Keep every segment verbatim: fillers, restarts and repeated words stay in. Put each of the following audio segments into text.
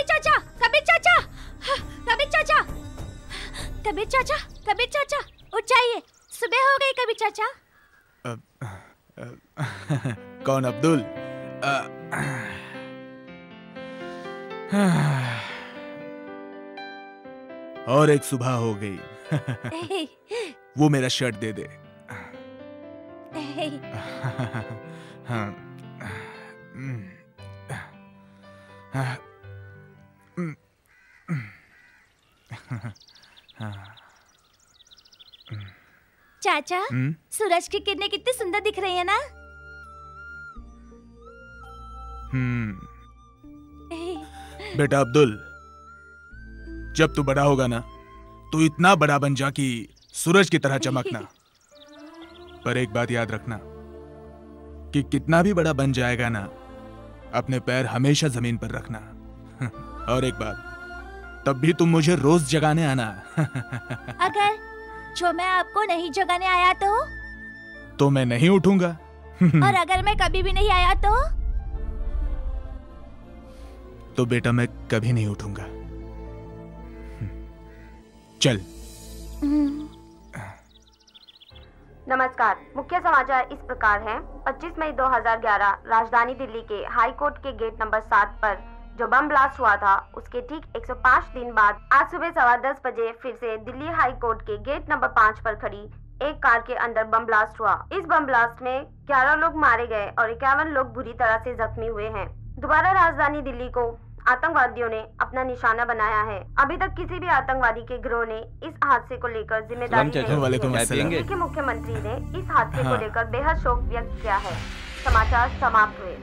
कबीर चाचा, कबीर चाचा, कबीर चाचा, कबीर चाचा, कबीर चाचा, उठ जाइए, सुबह हो गई कबीर चाचा। अ, अ, अ, कौन अब्दुल? अ, और एक सुबह हो गई। वो मेरा शर्ट दे दे। हाँ। चाचा, सूरज की किरणें कितनी सुंदर दिख रही है ना? हम्म। बेटा अब्दुल, जब तू बड़ा होगा ना, तू इतना बड़ा बन जा कि सूरज की तरह चमकना। पर एक बात याद रखना कि कितना भी बड़ा बन जाएगा ना, अपने पैर हमेशा जमीन पर रखना। और एक बात, तब भी तुम मुझे रोज जगाने आना। अगर जो मैं आपको नहीं जगाने आया तो? तो मैं नहीं उठूंगा। और अगर मैं कभी भी नहीं आया तो? तो बेटा मैं कभी नहीं उठूंगा। चल। नमस्कार, मुख्य समाचार इस प्रकार हैं। पच्चीस मई दो हज़ार ग्यारह राजधानी दिल्ली के हाई कोर्ट के गेट नंबर सात पर जो बम ब्लास्ट हुआ था, उसके ठीक एक सौ पाँच दिन बाद आज सुबह सवा दस बजे फिर से दिल्ली हाई कोर्ट के गेट नंबर पाँच पर खड़ी एक कार के अंदर बम ब्लास्ट हुआ। इस बम ब्लास्ट में ग्यारह लोग मारे गए और इक्यावन लोग बुरी तरह से जख्मी हुए हैं। दोबारा राजधानी दिल्ली को आतंकवादियों ने अपना निशाना बनाया है। अभी तक किसी भी आतंकवादी के गिरोह ने इस हादसे को लेकर जिम्मेदारी नहीं ली है। दिल्ली के मुख्यमंत्री ने इस हादसे को लेकर बेहद शोक व्यक्त किया है। समाचार समाप्त हुए।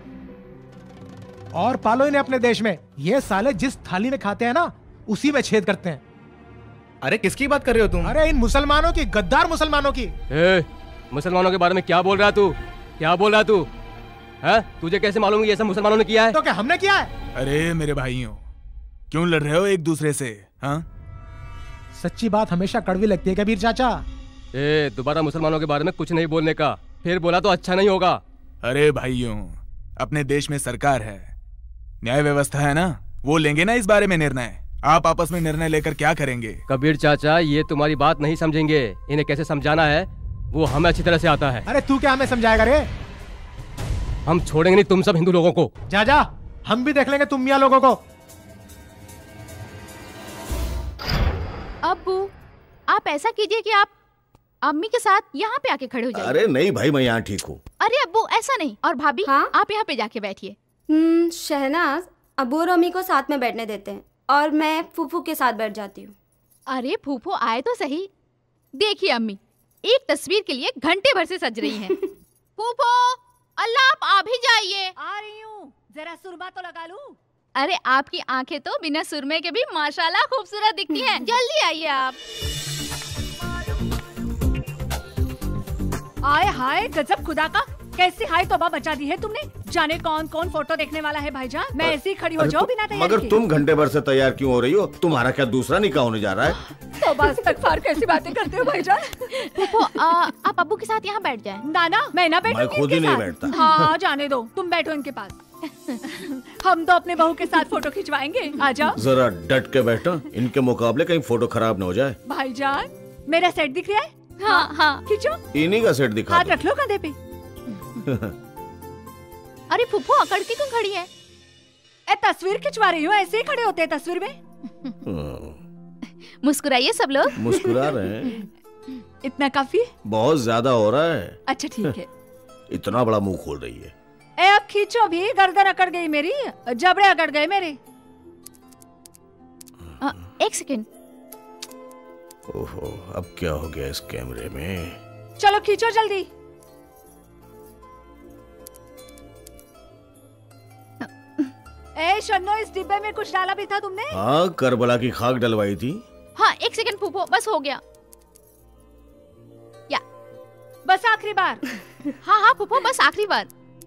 और पालो इन्हें अपने देश में। ये साले जिस थाली में खाते हैं ना, उसी में छेद करते हैं। अरे किसकी बात कर रहे हो तुम? अरे इन मुसलमानों की, गद्दार मुसलमानों की। ए, मुसलमानों के बारे में क्या बोल रहा तू? क्या बोल रहा तू? है? तुझे कैसे मालूम ये सब मुसलमानों ने किया है? तो क्या हमने किया है? अरे मेरे भाइयों, क्यों लड़ रहे हो एक दूसरे से? हाँ? सच्ची बात हमेशा कड़वी लगती है कबीर चाचा। ए, दोबारा मुसलमानों के बारे में कुछ नहीं बोलने का। फिर बोला तो अच्छा नहीं होगा। अरे भाइयों, अपने देश में सरकार है, न्याय व्यवस्था है ना, वो लेंगे ना इस बारे में निर्णय। आप आपस में निर्णय लेकर क्या करेंगे? कबीर चाचा, ये तुम्हारी बात नहीं समझेंगे। इन्हें कैसे समझाना है वो हमें अच्छी तरह से आता है। अरे तू क्या हमें समझाएगा रे? हम छोड़ेंगे नहीं तुम सब हिंदू लोगों को। जा जा, हम भी देख लेंगे तुम मियां लोगों को। अब्बू, आप ऐसा कीजिए कि आप अम्मी के साथ यहाँ पे आके खड़े हो जाइए। अरे नहीं भाई, मैं यहाँ ठीक हूँ। अरे अब्बू ऐसा नहीं। और भाभी, हाँ? आप यहाँ पे जाके बैठिए। हम्म, शहनाज, अबू और अम्मी को साथ में बैठने देते हैं और मैं फूफू के साथ बैठ जाती हूँ। अरे फूफू आए तो सही। देखिए अम्मी, एक तस्वीर के लिए घंटे भर से सज रही हैं। फूफू, अल्लाह आप आ भी जाइए। आ रही हूँ, जरा सुरमा तो लगा लूं। अरे आपकी आंखें तो बिना सुरमे के भी माशाल्लाह खूबसूरत दिखती हैं। जल्दी आइए आप। आए हाय, गजब खुदा का, कैसी हाय तौबा मचा दी है तुमने। जाने कौन कौन फोटो देखने वाला है भाईजान। मैं ऐसे ही खड़ी हो जाऊं बिना तैयारी मगर के। तुम घंटे भर से तैयार क्यों हो रही हो? तुम्हारा क्या दूसरा निकाह होने जा रहा है? तौबा इस्तगफार, कैसी बातें करते हो भाईजान। फूफू, आप अब्बू के साथ यहाँ बैठ जाएं। ना ना, मैं ना बैठूंगी। मैं खुद ही नहीं बैठता। हाँ जाने दो, तुम बैठो इनके पास। हम तो अपने बहू के साथ फोटो खिंचवाएंगे। आ जाओ। जरा डट के बैठो, इनके मुकाबले कहीं फोटो खराब न हो जाए। भाईजान, मेरा सेट दिख रहा है? हाँ हाँ, खींचो। इन्हीं का सेट दिखा हाथ दो। रख लो कंधे पे। अरे फूफू, अकड़ के क्यों खड़ी है? ए, तस्वीर खिंचवा रही हो, ऐसे ही खड़े होते हैं तस्वीर में। मुस्कुराइए सब लोग। मुस्कुरा रहे हैं। इतना काफी? बहुत ज्यादा हो रहा है। अच्छा ठीक है। इतना बड़ा मुंह खोल रही है। ए, अब खींचो भी, गर्दन अकड़ गई मेरी, जबड़े अकड़ गए मेरे। आ, एक सेकंड। ओहो, अब क्या हो गया इस कैमरे में? चलो खींचो जल्दी। ए शन्नो, इस डिब्बे में कुछ डाला भी था तुमने? हाँ, करबला की खाक डलवाई थी। हाँ एक सेकंड फूफू, बस हो गया। या बस आखिरी बार। हाँ हाँ फूफू, बस आखिरी बार।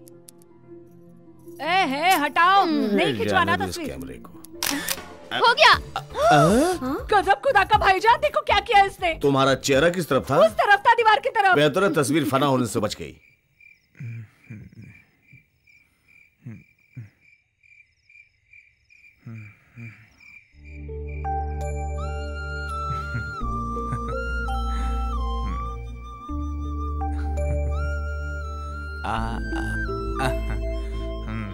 ए है हटाओ, नहीं खिंचवाना तस्वीर। कैमरे को हो गया। गजब खुदा का भाईजान, देखो क्या किया इसने। तुम्हारा चेहरा किस तरफ था? उस तरफ था, दीवार की तरफ। बेहतर है तस्वीर फना होने से बच गई। Hmm. आ, आ, आ, हम्म।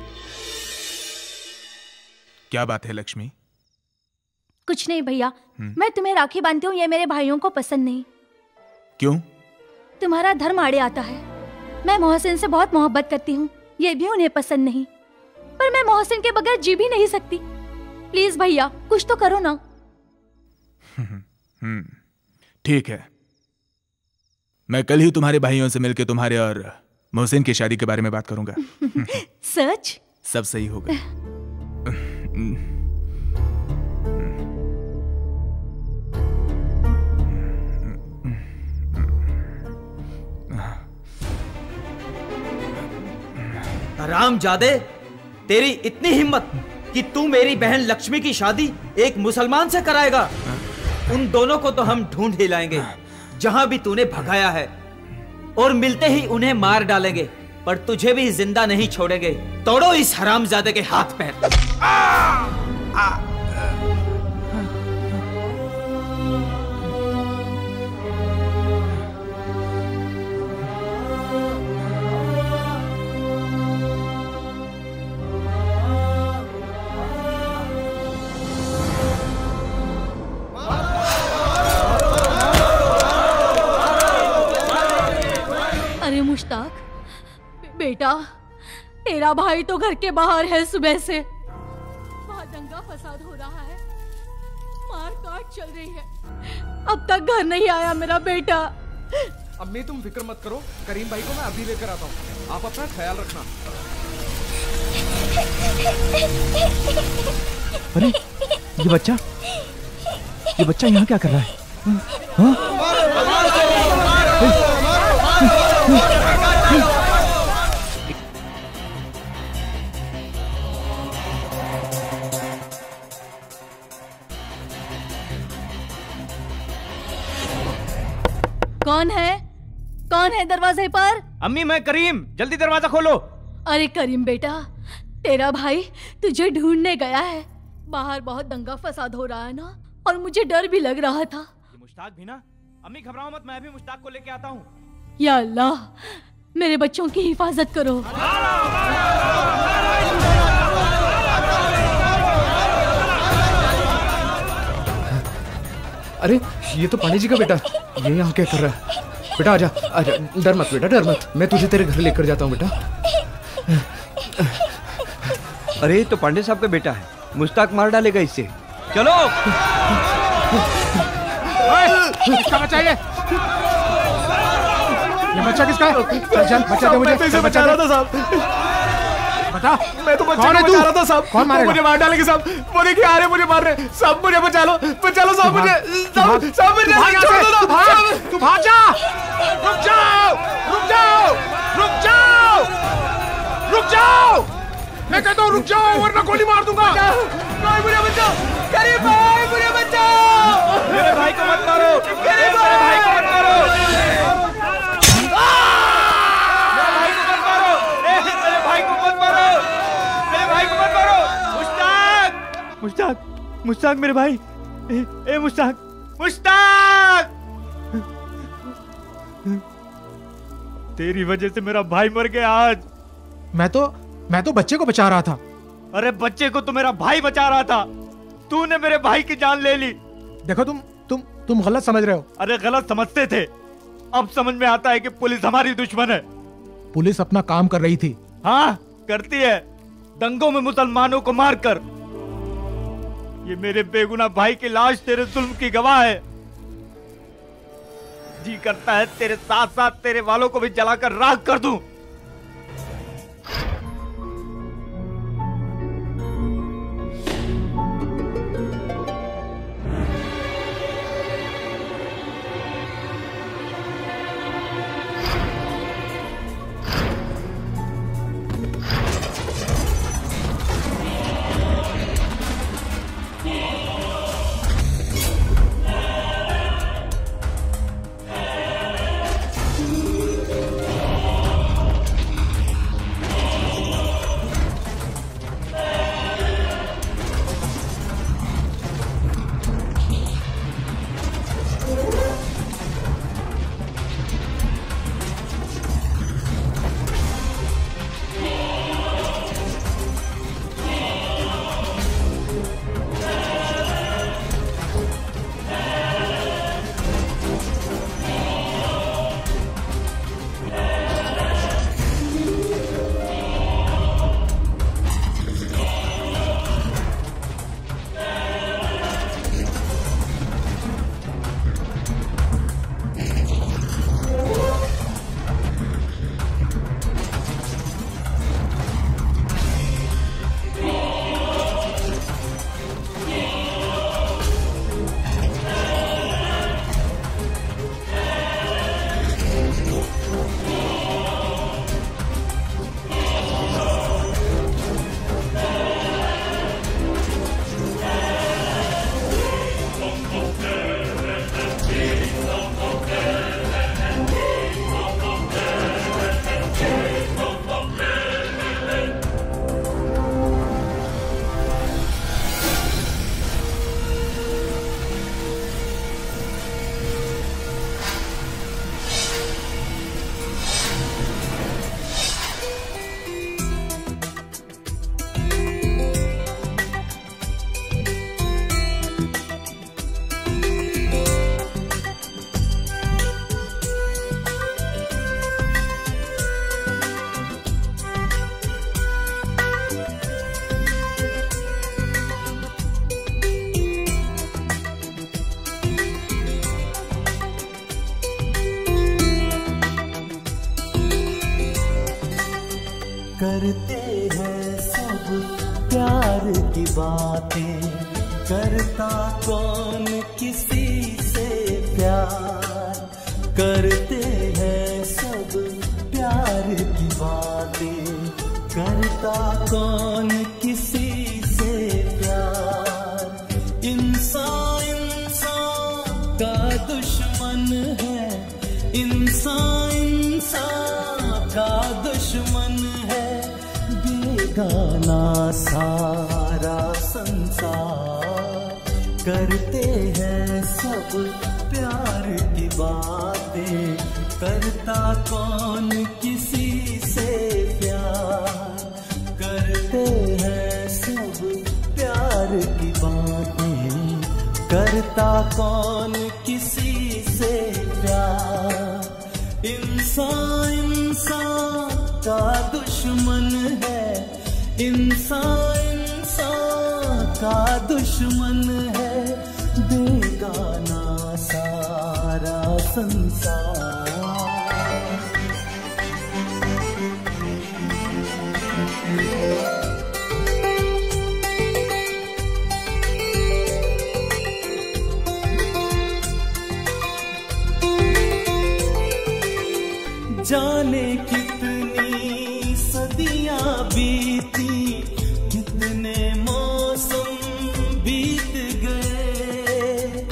क्या बात है लक्ष्मी? कुछ नहीं भैया, मैं तुम्हें राखी बांधती हूँ, ये मेरे भाइयों को पसंद नहीं। क्यों? तुम्हारा धर्म आड़े आता है। मैं मोहसिन से बहुत मोहब्बत करती हूँ, ये भी उन्हें पसंद नहीं। पर मैं मोहसिन के बगैर जी भी नहीं सकती। प्लीज भैया कुछ तो करो ना। हम्म, ठीक है, मैं कल ही तुम्हारे भाइयों से मिलकर तुम्हारे और मोहसिन की शादी के बारे में बात करूंगा। सच? सब सही होगा। हरामजादे, तेरी इतनी हिम्मत कि तू मेरी बहन लक्ष्मी की शादी एक मुसलमान से कराएगा? उन दोनों को तो हम ढूंढ ही लाएंगे जहां भी तूने भगाया है, और मिलते ही उन्हें मार डालेंगे, पर तुझे भी जिंदा नहीं छोड़ेंगे। तोड़ो इस हरामजादे के हाथ पैर। आ, आ, अरे मुश्ताक बेटा, तेरा भाई तो घर के बाहर है सुबह से। वहाँ दंगा फसाद हो रहा है, मार काट चल रही है, अब तक घर नहीं आया मेरा बेटा। अम्मी तुम फिक्र मत करो, करीम भाई को मैं अभी लेकर आता हूँ, आप अपना ख्याल रखना। अरे ये बच्चा ये बच्चा यहाँ क्या कर रहा है? हाँ? कौन है? कौन है दरवाजे पर? अम्मी मैं करीम, जल्दी दरवाजा खोलो। अरे करीम बेटा, तेरा भाई तुझे ढूंढने गया है। बाहर बहुत दंगा फसाद हो रहा है ना, और मुझे डर भी लग रहा था। ये मुश्ताक भी ना? अम्मी घबराओ मत, मैं भी मुश्ताक को लेके आता हूँ। या अल्लाह, मेरे बच्चों की हिफाजत करो। अरे ये तो पांडे जी का बेटा, ये यहाँ क्या कर रहा है? बेटा आजा आजा, डर मत बेटा, डर मत, मैं तुझे तेरे घर लेकर जाता हूँ बेटा। अरे तो पांडे साहब का बेटा है, मुश्ताक मार डालेगा इससे। चलो। किसका बच्चा है ये? ये बच्चा किसका है? चल चल बच्चा दे मुझे। मैं तो बचा रहा था साहब। बता, मैं तो बच्चे कौन है को तू? बचा रहा था साहब। कौन मारेगा? मुझे मार डालेंगे साहब, वो देखिए आ रहे मुझे मार रहे साहब, मुझे बचा लो, बचा लो साहब, मुझे साहब साहब मुझे छोड़ दो साहब। तू भाग जा, रुक जाओ, रुक जाओ, रुक जाओ, रुक जाओ, मैं कहता हूँ रुक जाओ वरना गोली मार दूंगा। भाई मुझे बचाओ, करीम भाई मुझे बचाओ, मेरे भाई को मत मारो, करीम भाई को मत मारो, मेरे भाई को मत मारो, मेरे भाई को मत मारो, मेरे भाई को मत मारो। मुश्ताक, मुश्ताक, मुश्ताक मेरे भाई, ए, ए मुश्ताक, मुश्ताक, तेरी वजह से मेरा भाई मर गया आज। मैं तो मैं तो बच्चे को बचा रहा था। अरे बच्चे को तो मेरा भाई बचा रहा था, तूने मेरे भाई की जान ले ली। देखो तुम तुम तुम गलत समझ रहे हो। अरे गलत समझते थे, अब समझ में आता है कि पुलिस हमारी दुश्मन है। पुलिस अपना काम कर रही थी। हाँ करती है, दंगों में मुसलमानों को मारकर। ये मेरे बेगुनाह भाई की लाश तेरे जुल्म की गवाह है। जी करता है तेरे साथ साथ तेरे वालों को भी जलाकर राख कर दूं। करते हैं सब प्यार की बातें, करता कौन किसी से प्यार, करते हैं सब प्यार की बातें, करता कौन किसी से प्यार। इंसान इंसान का दुश्मन है, इंसान इंसान का दुश्मन है, बेगाना सारा संसार, करते हैं सब प्यार की बातें, करता कौन किसी से प्यार, करते हैं सब प्यार की बातें, करता कौन किसी से प्यार। इंसान इंसान का दुश्मन है, इंसान इंसान का दुश्मन है, बेगाना सारा संसार। जाने कितनी सदियां बीती, कितने मौसम बीत गए,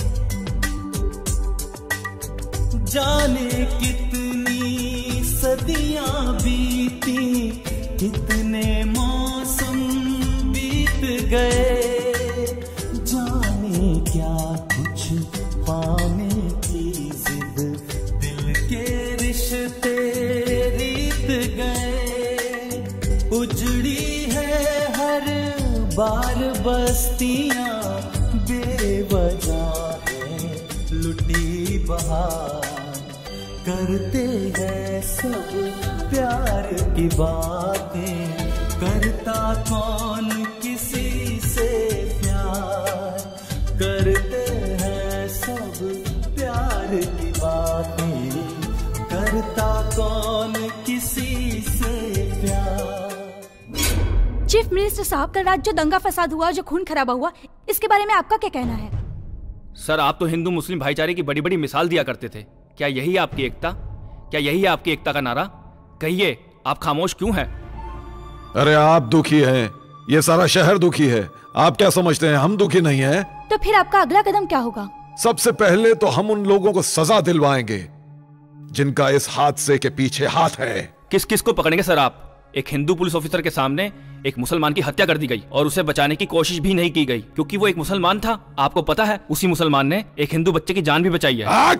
जाने कितनी सदियां बीती, कितने मौसम बीत गए, जाने क्या कुछ पाने की जिद, दिल के रिश्ते रीत गए, उजड़ी है हर बार बस्तियां, बेवजह है लुटी बहार, करते हैं सब प्यार की बातें, करता कौन किसी से प्यार, करते हैं सब प्यार की बातें, करता कौन किसी से प्यार। चीफ मिनिस्टर साहब, कल रात जो दंगा फसाद हुआ, जो खून खराबा हुआ, इसके बारे में आपका क्या कहना है? सर, आप तो हिंदू मुस्लिम भाईचारे की बड़ी बड़ी मिसाल दिया करते थे। क्या यही आपकी एकता? क्या यही आपकी एकता का नारा? कहिए, आप खामोश क्यों हैं? अरे आप दुखी हैं, ये सारा शहर दुखी है। आप क्या समझते हैं हम दुखी नहीं हैं? तो फिर आपका अगला कदम क्या होगा? सबसे पहले तो हम उन लोगों को सजा दिलवाएंगे जिनका इस हादसे के पीछे हाथ है। किस किस को पकड़ेंगे सर आप? एक हिंदू पुलिस ऑफिसर के सामने एक मुसलमान की हत्या कर दी गई और उसे बचाने की कोशिश भी नहीं की गई क्योंकि वो एक मुसलमान था। आपको पता है, उसी मुसलमान ने एक हिंदू बच्चे की जान भी बचाई है।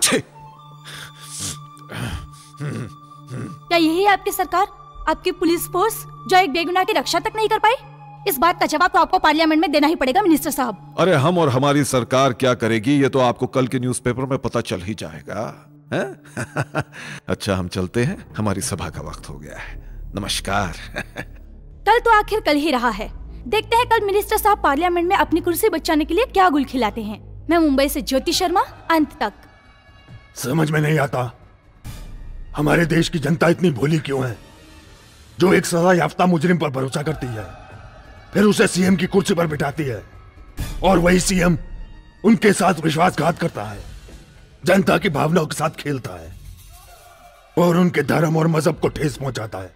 क्या यही है आपकी सरकार, आपकी पुलिस फोर्स, जो एक बेगुनाह की रक्षा तक नहीं कर पाई? इस बात का जवाब तो आपको पार्लियामेंट में देना ही पड़ेगा मिनिस्टर साहब। अरे हम और हमारी सरकार क्या करेगी ये तो आपको कल के न्यूज़पेपर में पता चल ही जाएगा, है? अच्छा, हम चलते हैं, हमारी सभा का वक्त हो गया है। नमस्कार। कल तो आखिर कल ही रहा है, देखते हैं कल मिनिस्टर साहब पार्लियामेंट में अपनी कुर्सी बचाने के लिए क्या गुल खिलाते हैं। मैं मुंबई से ज्योति शर्मा, अंत तक। समझ में नहीं आता हमारे देश की जनता इतनी भोली क्यों है, जो एक सजा याफ्ता मुजरिम पर भरोसा करती है, फिर उसे सीएम की कुर्सी पर बिठाती है, और वही सीएम उनके साथ विश्वासघात करता है, जनता की भावनाओं के साथ खेलता है और उनके धर्म और मजहब को ठेस पहुंचाता है।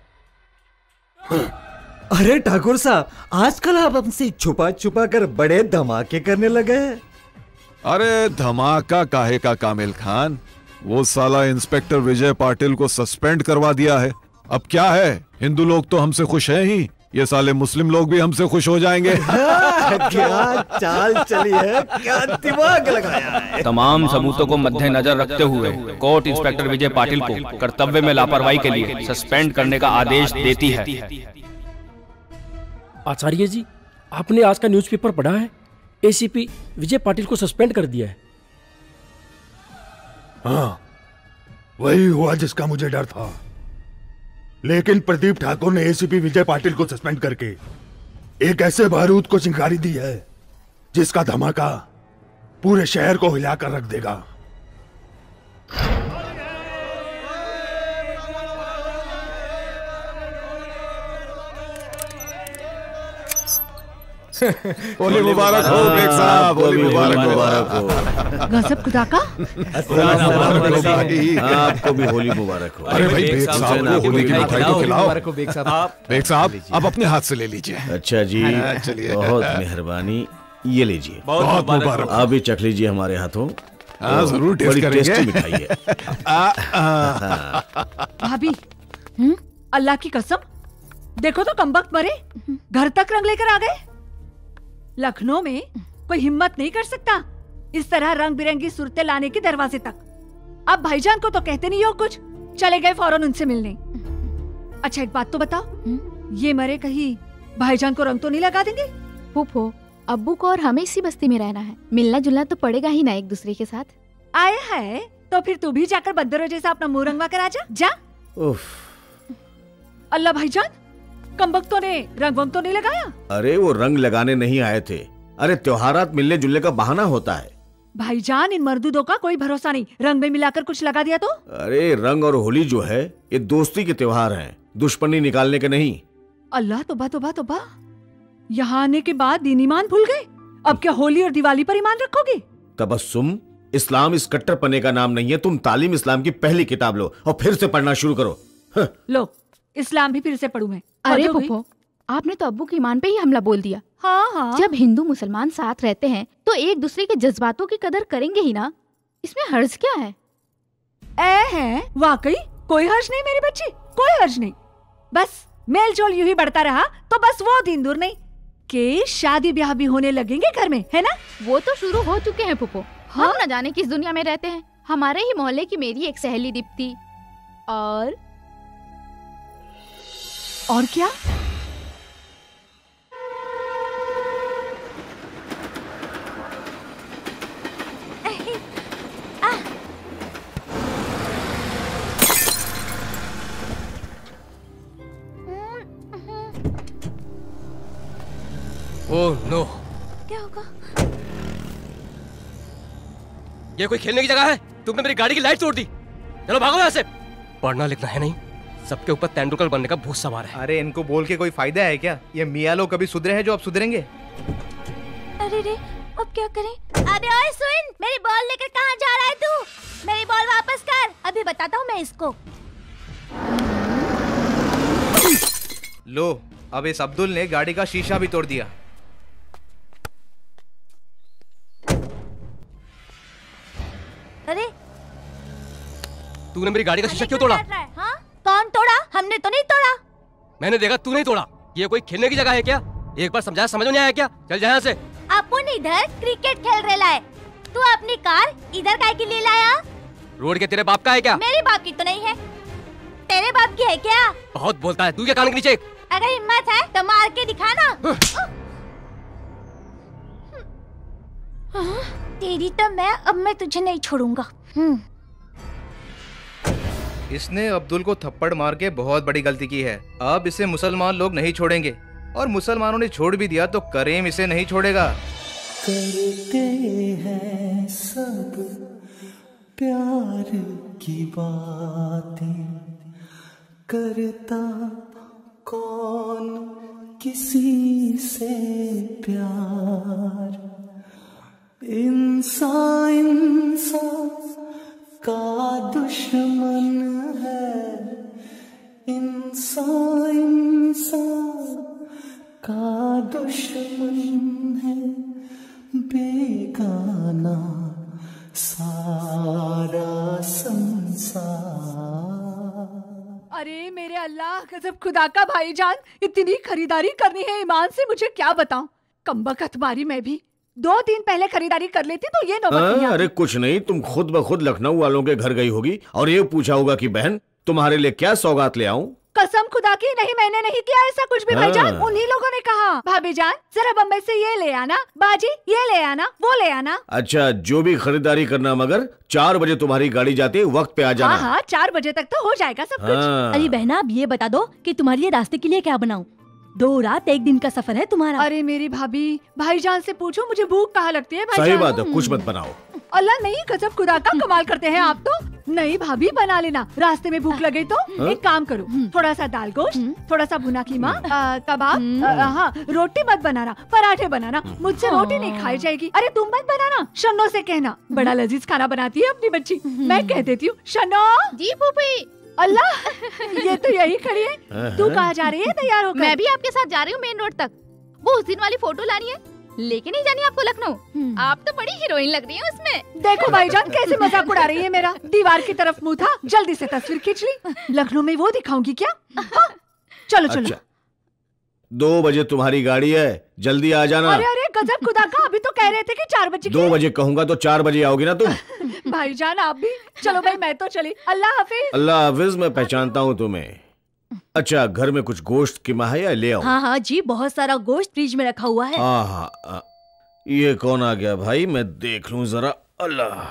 हाँ। अरे ठाकुर साहब, आजकल आप हमसे छुपा छुपा कर बड़े धमाके करने लगे हैं। अरे धमाका काहे का कामिल खान, वो साला इंस्पेक्टर विजय पाटिल को सस्पेंड करवा दिया है। अब क्या है, हिंदू लोग तो हमसे खुश हैं ही, ये साले मुस्लिम लोग भी हमसे खुश हो जाएंगे। क्या चाल चली है, क्या दिमाग लगाया है। तमाम सबूतों को मद्देनजर रखते हुए कोर्ट इंस्पेक्टर विजय पाटिल को कर्तव्य में लापरवाही के लिए सस्पेंड करने का आदेश देती है। आचार्य जी, आपने आज का न्यूज़पेपर पढ़ा है? एसीपी विजय पाटिल को सस्पेंड कर दिया है। हाँ, वही हुआ जिसका मुझे डर था। लेकिन प्रदीप ठाकुर ने एसीपी विजय पाटिल को सस्पेंड करके एक ऐसे बारूद को चिंगारी दी है जिसका धमाका पूरे शहर को हिलाकर रख देगा। होली मुबारक हो बेग साहब, होली मुबारक हो। गजब खुदा का। आपको भी होली मुबारक हो। अरे भाई बेग साहब को होली की मिठाई तो खिलाओ। बेग साहब, बेग साहब आप अपने हाथ से ले लीजिए। अच्छा जी, चलिए। बहुत मेहरबानी, ये लीजिए। बहुत मुबारक। आप भी चख लीजिए हमारे हाथों। हाँ जरूर टेस्ट करेंगे। बड़ी टेस्टी मिठाई है। भाभी, हम्म, अल्लाह की कसम, देखो तो कमबख्त मरे, घर तक रंग लेकर आ गए। लखनऊ में कोई हिम्मत नहीं कर सकता इस तरह रंग बिरंगी सूरतें लाने के दरवाजे तक। अब भाईजान को तो कहते नहीं हो कुछ, चले गए फौरन उनसे मिलने। अच्छा एक बात तो बताओ, ये मरे कहीं भाईजान को रंग तो नहीं लगा देंगे? फूफो, अब्बू को और हमें इसी बस्ती में रहना है, मिलना जुलना तो पड़ेगा ही ना एक दूसरे के साथ। आए है तो फिर तू भी जाकर बंदरों जैसा अपना मुंह रंगवा कर आजा। जा। उफ। अल्लाह भाईजान, कमबख्तों ने रंग वंग तो नहीं लगाया? अरे वो रंग लगाने नहीं आए थे। अरे त्योहारात मिलने जुलने का बहाना होता है। भाईजान इन मर्दूदों का कोई भरोसा नहीं, रंग में मिलाकर कुछ लगा दिया तो? अरे रंग और होली जो है ये दोस्ती के त्योहार हैं, दुश्मनी निकालने के नहीं। अल्लाह तौबा तौबा तौबा, यहाँ आने के बाद दीन ईमान भूल गए। अब क्या होली और दिवाली पर ईमान रखोगे? तबस्सुम, इस्लाम इस कट्टरपने का नाम नहीं है। तुम तालीम इस्लाम की पहली किताब लो और फिर से पढ़ना शुरू करो। लो, इस्लाम भी फिर से पढ़ूं मैं। अरे फूफो, आपने तो अब्बू के ईमान पे ही हमला बोल दिया। हाँ हाँ। जब हिंदू मुसलमान साथ रहते हैं तो एक दूसरे के जज्बातों की कदर करेंगे ही ना, इसमें हर्ज क्या है? ए है वाकई कोई हर्ज नहीं मेरी बच्ची, कोई हर्ज नहीं। बस मेल जोल यूं ही बढ़ता रहा तो बस वो दिन दूर नहीं कि शादी ब्याह भी होने लगेंगे घर में, है ना? वो तो शुरू हो चुके हैं फूफो। हाँ? हम न जाने किस दुनिया में रहते हैं। हमारे ही मोहल्ले की मेरी एक सहेली दीप्ति और और क्या? ओह नो, क्या होगा? ये कोई खेलने की जगह है? तुमने मेरी गाड़ी की लाइट तोड़ दी। चलो भागो यहाँ से। पढ़ना लिखना है नहीं, सबके ऊपर तेंदुलकर बनने का भूत सवार है। अरे इनको बोल के कोई फायदा है क्या? ये मियाँ लोग कभी सुधरे हैं जो अब सुधरेंगे? अरे रे, अब क्या करें? अबे ओए सुन, मेरी बॉल लेकर कहाँ जा रहा है तू? मेरी बॉल वापस कर, अभी बताता हूँ मैं इसको। लो, अब इस अब्दुल ने गाड़ी का शीशा भी तोड़ दिया। अरे तूने मेरी गाड़ी का शीशा क्यों तोड़ा? हाँ? कौन तोड़ा? हमने तो नहीं तोड़ा। मैंने देखा, तू नहीं तोड़ा। ये कोई खेलने की जगह है क्या? एक बार समझाया समझ में नहीं आया क्या? चल जा यहाँ से। अपन इधर क्रिकेट खेल रहे है, तू अपनी कार इधर काहे के लिए लाया? रोड के तेरे बाप का है क्या? मेरे बाप की तो नहीं है, तेरे बाप की है क्या? बहुत बोलता है तू, क्या कान के नीचे? अगर हिम्मत है तो मार के दिखाना। तेरी तो मैं, अब मैं तुझे नहीं छोड़ूंगा। इसने अब्दुल को थप्पड़ मार के बहुत बड़ी गलती की है। अब इसे मुसलमान लोग नहीं छोड़ेंगे, और मुसलमानों ने छोड़ भी दिया तो करीम इसे नहीं छोड़ेगा। करते हैं सब प्यार की बातें, करता कौन किसी से प्यार। इंसान इंसान का दुश्मन है, इंसान इंसान का दुश्मन है, बेगाना सारा संसार। अरे मेरे अल्लाह, गजब खुदा का भाईजान, इतनी खरीदारी करनी है ईमान से, मुझे क्या बताऊं। कमबख्त मारी मैं भी दो दिन पहले खरीदारी कर लेती तो ये नौबत नहीं आती। अरे कुछ नहीं, तुम खुद ब खुद लखनऊ वालों के घर गई होगी और ये पूछा होगा कि बहन तुम्हारे लिए क्या सौगात ले आऊं। कसम खुदा की, नहीं मैंने नहीं किया ऐसा कुछ भी भाईजान। हाँ। उन्हीं लोगों ने कहा, भाभी जान जरा बम्बई से ये ले आना, बाजी ये ले आना, वो ले आना। अच्छा, जो भी खरीदारी करना, मगर चार बजे तुम्हारी गाड़ी जाती है, वक्त पे आ जाना। हाँ हाँ, चार बजे तक तो हो जाएगा सब कुछ। हाँ। अरे बहना, अब ये बता दो कि तुम्हारे लिए रास्ते के लिए क्या बनाऊं? दो रात एक दिन का सफर है तुम्हारा। अरे मेरी भाभी, भाईजान से पूछो मुझे भूख कहाँ लगती है भाईजान। सही बात है, कुछ मत बनाओ। अल्लाह नहीं, गजब खुदा का कमाल करते हैं आप तो। नहीं भाभी बना लेना, रास्ते में भूख लगे तो। हाँ? एक काम करो, थोड़ा सा दाल गोश्त, थोड़ा सा भुना कीमा, आ, कबाब, आ, हाँ रोटी मत बनाना, पराठे बनाना, मुझसे रोटी नहीं खाई जाएगी। अरे तुम मत बनाना, शन्नो से कहना, बड़ा लजीज खाना बनाती है अपनी बच्ची। मैं कह देती हूँ। शन्नो। जी फूफी। अल्लाह, ये तो यही खड़ी है। तू कहाँ जा रही है तैयार होकर? मैं भी आपके साथ जा रही हूँ मेन रोड तक। वो उस दिन वाली फोटो लानी है, लेके नहीं जानी आपको लखनऊ। आप तो बड़ी हीरोइन लग रही हैं उसमें। देखो भाईजान कैसे मजाक उड़ा रही है मेरा। दीवार की तरफ मुंह था, जल्दी से तस्वीर खींच ली। लखनऊ में वो दिखाऊंगी क्या? हाँ? चलो चलो। अच्छा, दो बजे तुम्हारी गाड़ी है, जल्दी आ जाना। अरे अरे गजब खुदा का, अभी तो कह रहे थे कि चार बजे। दो बजे कहूंगा तो चार बजे आओगी ना तुम। भाईजान आप भी चलो। भाई मैं तो चली। अल्लाह हाफिज। अल्लाह हाफिज। मैं पहचानता हूँ तुम्हें। अच्छा, घर में कुछ गोश्त कीमा है या ले आओ? हाँ हाँ जी, बहुत सारा गोश्त फ्रिज में रखा हुआ है। हाँ हाँ, ये कौन आ गया भाई? मैं देख लूं जरा। अल्लाह।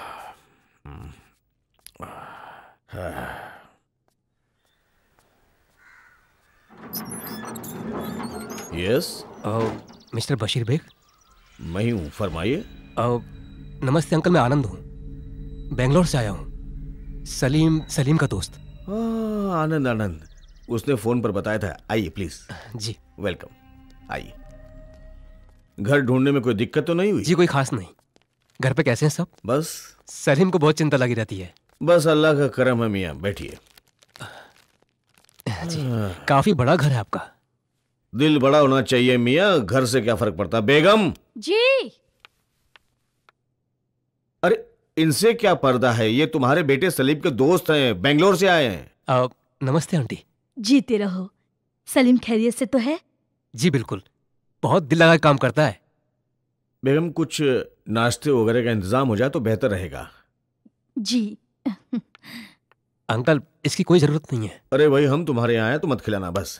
Yes, mister Bashir Baig. मैं ही हूँ, फरमाइए। नमस्ते अंकल, मैं आनंद हूँ, बेंगलोर से आया हूँ। सलीम सलीम का दोस्त। आनंद आनंद, उसने फोन पर बताया था। आइए प्लीज। जी वेलकम, आइए। घर ढूंढने में कोई दिक्कत तो नहीं हुई? जी कोई खास नहीं। घर पे कैसे हैं सब? बस सलीम को बहुत चिंता लगी रहती है। बस अल्लाह का करम है मियाँ, बैठिए। जी, काफी बड़ा घर है आपका। दिल बड़ा होना चाहिए मियाँ, घर से क्या फर्क पड़ता। बेगम जी। अरे इनसे क्या पर्दा है, ये तुम्हारे बेटे सलीम के दोस्त हैं, बेंगलोर से आए हैं। नमस्ते आंटी। जीते रहो। सलीम खैरियत से तो है? जी बिल्कुल, बहुत दिल लगा काम करता है। बेगम कुछ नाश्ते वगैरह का इंतजाम हो जाए तो बेहतर रहेगा। जी। अंकल इसकी कोई जरूरत नहीं है। अरे भाई हम तुम्हारे यहाँ आए तो मत खिलाना बस।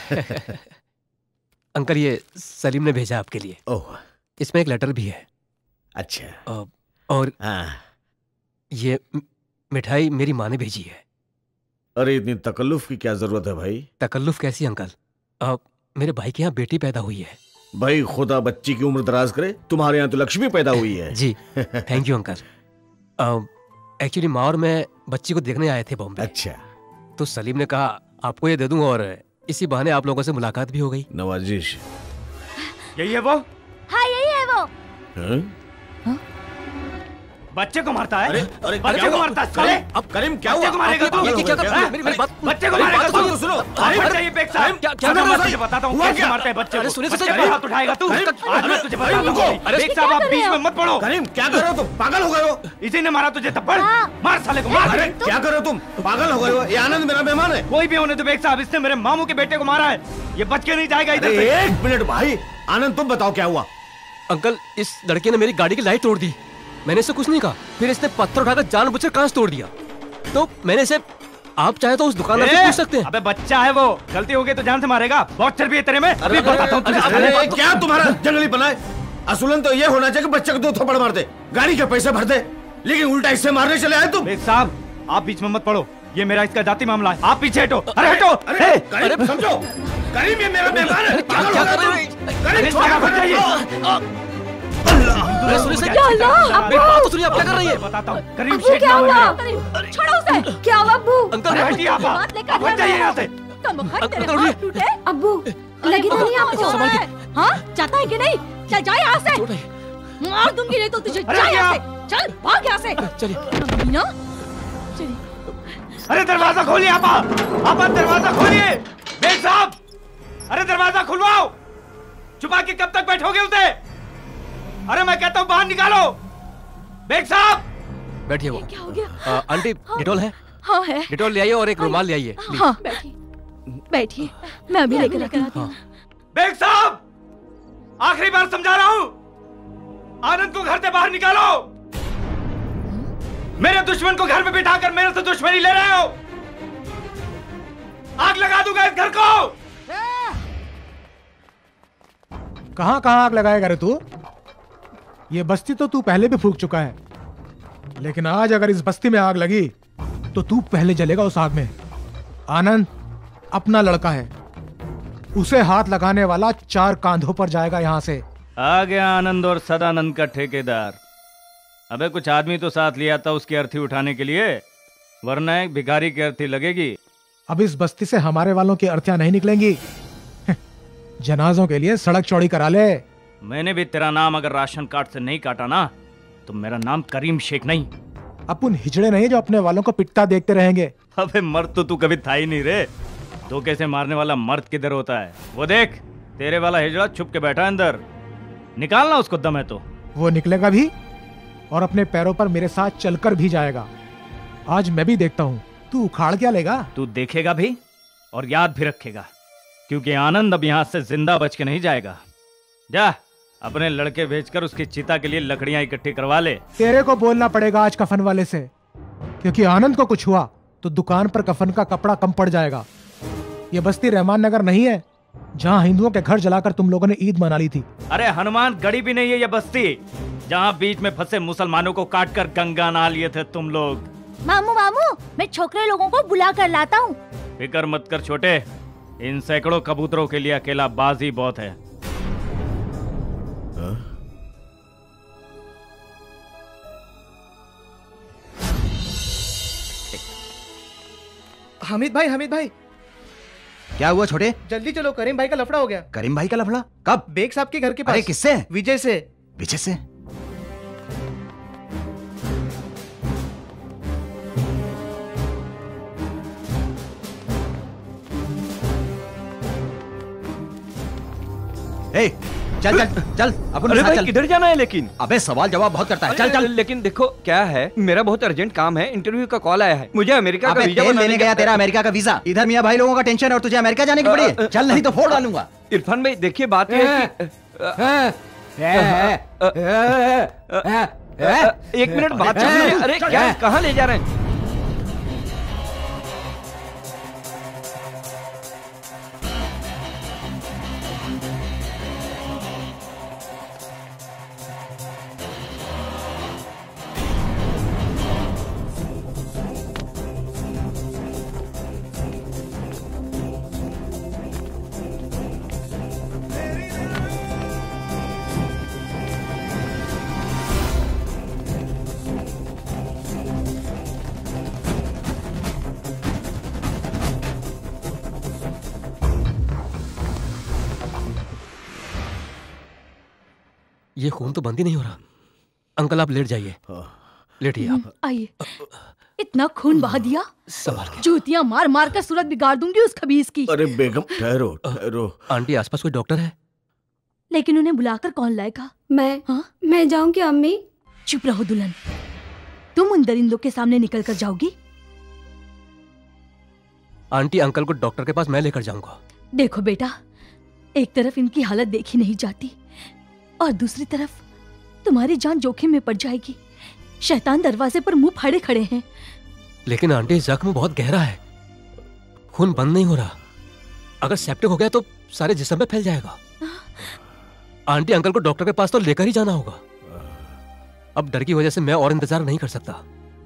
अंकल ये सलीम ने भेजा आपके लिए। ओह, इसमें एक लेटर भी है। अच्छा। और ये मिठाई मेरी माँ ने भेजी है। अरे इतनी तकल्लुफ की क्या जरूरत है भाई? तकल्लुफ कैसी अंकल? अब मेरे भाई के यहाँ बेटी पैदा हुई है। भाई खुदा बच्ची की उम्र दराज करे, तुम्हारे यहाँ तो लक्ष्मी पैदा हुई है। जी थैंक यू अंकल। एक्चुअली माँ और मैं बच्ची को देखने आए थे बॉम्बे। अच्छा। तो सलीम ने कहा आपको ये दे दूं और इसी बहाने आप लोगों से मुलाकात भी हो गई। नवाजिश। यही है वो? हाँ यही है वो। हाँ? बच्चे को मारता है? अरे अरे बच्चे को मारता है साले। अब करीम क्या हुआ? बच्चे को मारेगा तू? ये क्या कर रहा है? मेरी मेरी बात बच्चे को मारेगा तू? सुनो। अरे बच्चा ये बेग साहब क्या क्या मैं तुझे बताता हूँ कैसे मारता है बच्चे को। अरे सुनिए बच्चे पे हाथ उठाएगा तू? आज मैं तुझे बताता हूँ। बेग साहब आप बीच में मत पड़ो। करीम क्या कर रहे हो तुम? पागल हो गए हो? इसी ने मारा तुझे थप्पड़। मार साले को मार। अरे क्या कर रहे हो तुम? पागल हो गए हो? ये आनंद मेरा मेहमान है। कोई भी होने तो बेग साहब, इसने मेरे मामू के बेटे को मारा है। ये बच के नहीं जाएगा इधर से। एक मिनट भाई, आनंद तुम बताओ क्या हुआ? अंकल इस लड़के ने मेरी गाड़ी की लाइट तोड़ दी। मैंने इसे कुछ नहीं कहा, फिर इसने पत्थर उठाकर जानबूझकर कांच तोड़ दिया। तो मैंने इसे, आप चाहे तो उस दुकानदार से पूछ सकते हैं। अबे बच्चा है वो, गलती हो गई तो जान से मारेगा। बहुत चर्बी है तेरे में। अभी बताता हूँ तुझे। अरे क्या तुम्हारा जंगली पना है? असूलन तो ये होना चाहिए कि बच्चे को दो थप्पड़ मार दे, गाड़ी के पैसे भर दे, लेकिन उल्टा इससे मारने चले आए तुम। बेग साहब आप बीच में मत पड़ो, ये मेरा इसका जाति मामला है। आप पीछे हटो। अरे हटो। अरे करीम समझो, करीम ये मेरा मेहमान है। क्या कर रहे हो? करीम छोड़। अरे सुनिए सर, मेरी बात तो सुनिए, आप क्या कर रही है? बताता हूँ। करीम अब्बू क्या हुआ? छोड़ो उसे। क्या हुआ अब्बू? अंकल हटिए आप। बात लेकर आप हट जाइए यहाँ से। तुम हट, तेरे हाथ टूटे। अब्बू लगी तो नहीं आपको? हाँ जाता है कि नहीं? चल जा यहाँ से। मार दूंगी नहीं तो तुझे। जा यहाँ से, चल भाग यहाँ से। चलिए मीना चलिए। अरे दरवाजा खोलिए आप। आप दरवाजा खोलिए। बेग साहब अरे दरवाजा खुलवाओ। छुपा के कब तक बैठोगे उसे? अरे मैं कहता हूँ बाहर निकालो। बेग साहब बैठिए। वो क्या हो गया? आंटी डिटॉल है? हाँ है। डिटॉल ले आइए और एक रुमाल ले आइए। हाँ बैठिए बैठिए, मैं अभी लेकर आती हूँ। बेग साहब आखिरी बार समझा रहा हूँ, आनंद को घर से बाहर निकालो। मेरे दुश्मन को घर में बिठाकर मेरे से दुश्मनी ले रहे हो। आग लगा दूंगा इस घर को। कहां कहां आग लगाएगा रे तू? ये बस्ती तो तू पहले भी फूंक चुका है, लेकिन आज अगर इस बस्ती में आग लगी तो तू पहले जलेगा उस आग में। आनंद अपना लड़का है, उसे हाथ लगाने वाला चार कांधों पर जाएगा यहां से। आ गया आनंद और सदानंद का ठेकेदार। अबे कुछ आदमी तो साथ लिया था उसकी अर्थी उठाने के लिए। वरना एक भिखारी की अर्थी लगेगी। अब इस बस्ती से हमारे वालों की अर्थियां नहीं निकलेंगी। जनाजों के लिए सड़क चौड़ी करा ले। मैंने भी तेरा नाम अगर राशन कार्ड से नहीं काटा ना तो मेरा नाम करीम शेख नहीं। अपन हिजड़े नहीं जो अपने वालों को पिटता देखते रहेंगे। अबे मर्द तो तू कभी था ही नहीं रे। धोखे से मारने वाला मर्द किधर होता है? वो देख, तेरे वाला हिजड़ा छुप के बैठा है अंदर। निकालना उसको दम है तो। वो निकलेगा भी और अपने पैरों पर मेरे साथ चलकर भी जाएगा। आज मैं भी देखता हूँ तू उखाड़ क्या लेगा। तू देखेगा भी और याद भी रखेगा, क्योंकि आनंद अब यहाँ से जिंदा बच के नहीं जाएगा। जा अपने लड़के भेजकर उसकी चिता के लिए लकड़ियां इकट्ठी करवा ले। तेरे को बोलना पड़ेगा आज कफन वाले से, क्योंकि आनंद को कुछ हुआ तो दुकान पर कफन का कपड़ा कम पड़ जाएगा। ये बस्ती रहमान नगर नहीं है जहाँ हिंदुओं के घर जलाकर तुम लोगों ने ईद मना ली थी। अरे हनुमान गढ़ी भी नहीं है ये बस्ती जहाँ बीच में फंसे मुसलमानों को काट कर गंगा नहा लिए थे तुम लोग। मामू मामू, मैं छोकरे लोगों को बुला कर लाता हूँ। फिक्र मत कर छोटे, इन सैकड़ों कबूतरों के लिए अकेला बाजी बहुत है। हामिद भाई, हामिद भाई, क्या हुआ छोटे? जल्दी चलो, करीम भाई का लफड़ा हो गया। करीम भाई का लफड़ा? कब? बेग साहब के घर के पास। अरे किससे? विजय से। विजय से? ए, चल चल चल अपन अरे भाई चल। किधर जाना है लेकिन? अबे सवाल जवाब बहुत करता है। चल चल। लेकिन देखो क्या है, मेरा बहुत अर्जेंट काम है, इंटरव्यू का कॉल आया है, मुझे अमेरिका का वीजा बनाने लेने गया तेरा अमेरिका का वीजा। इधर मियां भाई लोगों का टेंशन और तुझे अमेरिका जाने की पड़ी है। चल नहीं तो फोड़ डालूंगा। इरफान भाई देखिए बात ये है कि एक मिनट बात सुनिए। अरे क्या, कहाँ ले जा रहे हैं? ये खून तो बंद ही नहीं हो रहा। अंकल आप लेट जाइए, लेटिए आप। आइए, इतना खून बहा दिया, संभाल के। जूतियां मार मार कर सूरत बिगाड़ दूंगी उस खबीस की। अरे बेगम ठहरो ठहरो। आंटी आसपास कोई डॉक्टर है? लेकिन उन्हें बुलाकर कौन लाएगा? मैं हाँ? मैं जाऊंगी अम्मी। चुप रहो दुल्हन, तुम उन दरिंदों के सामने निकल कर जाओगी? आंटी अंकल को डॉक्टर के पास मैं लेकर जाऊंगा। देखो बेटा, एक तरफ इनकी हालत देखी नहीं जाती और दूसरी तरफ तुम्हारी जान जोखिम में पड़ जाएगी। शैतान दरवाजे पर मुंह फाड़े खड़े हैं। लेकिन आंटी जख्म बहुत गहरा है, खून बंद नहीं हो रहा। अगर सेप्टिक हो गया तो सारे जिस्म में फैल जाएगा। आंटी अंकल को डॉक्टर के पास तो लेकर ही जाना होगा। अब डर की वजह से मैं और इंतजार नहीं कर सकता।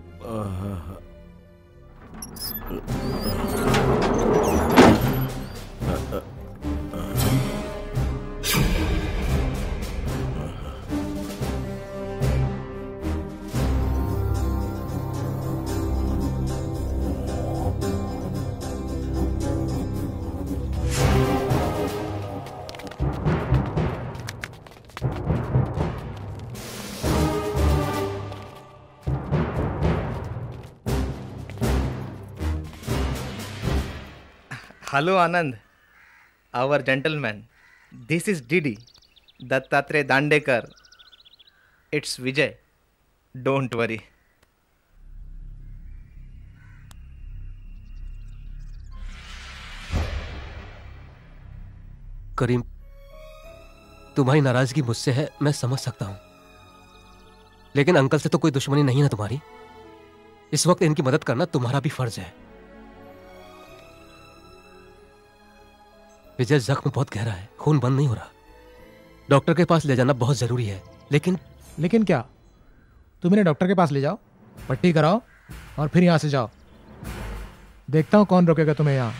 Hello Anand, our gentleman, this is DD Dattatreya Dandekar. It's Vijay, don't worry. Karim, तुम्हारी नाराजगी मुझसे है, मैं समझ सकता हूं, लेकिन अंकल से तो कोई दुश्मनी नहीं है तुम्हारी। इस वक्त इनकी मदद करना तुम्हारा भी फर्ज है। विजय, जख्म बहुत गहरा है, खून बंद नहीं हो रहा। डॉक्टर के पास ले जाना बहुत जरूरी है। लेकिन लेकिन क्या? तुम इन्हें डॉक्टर के पास ले जाओ, पट्टी कराओ और फिर यहां से जाओ। देखता हूं कौन रोकेगा तुम्हें यहां।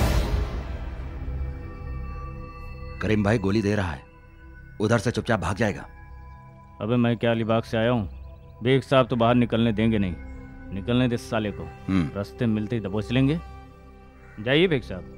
करीम भाई गोली दे रहा है, उधर से चुपचाप भाग जाएगा। अबे मैं क्या अलीबाग से आया हूँ, बेग साहब तो बाहर निकलने देंगे नहीं। निकलने दे साले को। रास्ते मिलते ही दबोच लेंगे। जाइए बेग साहब।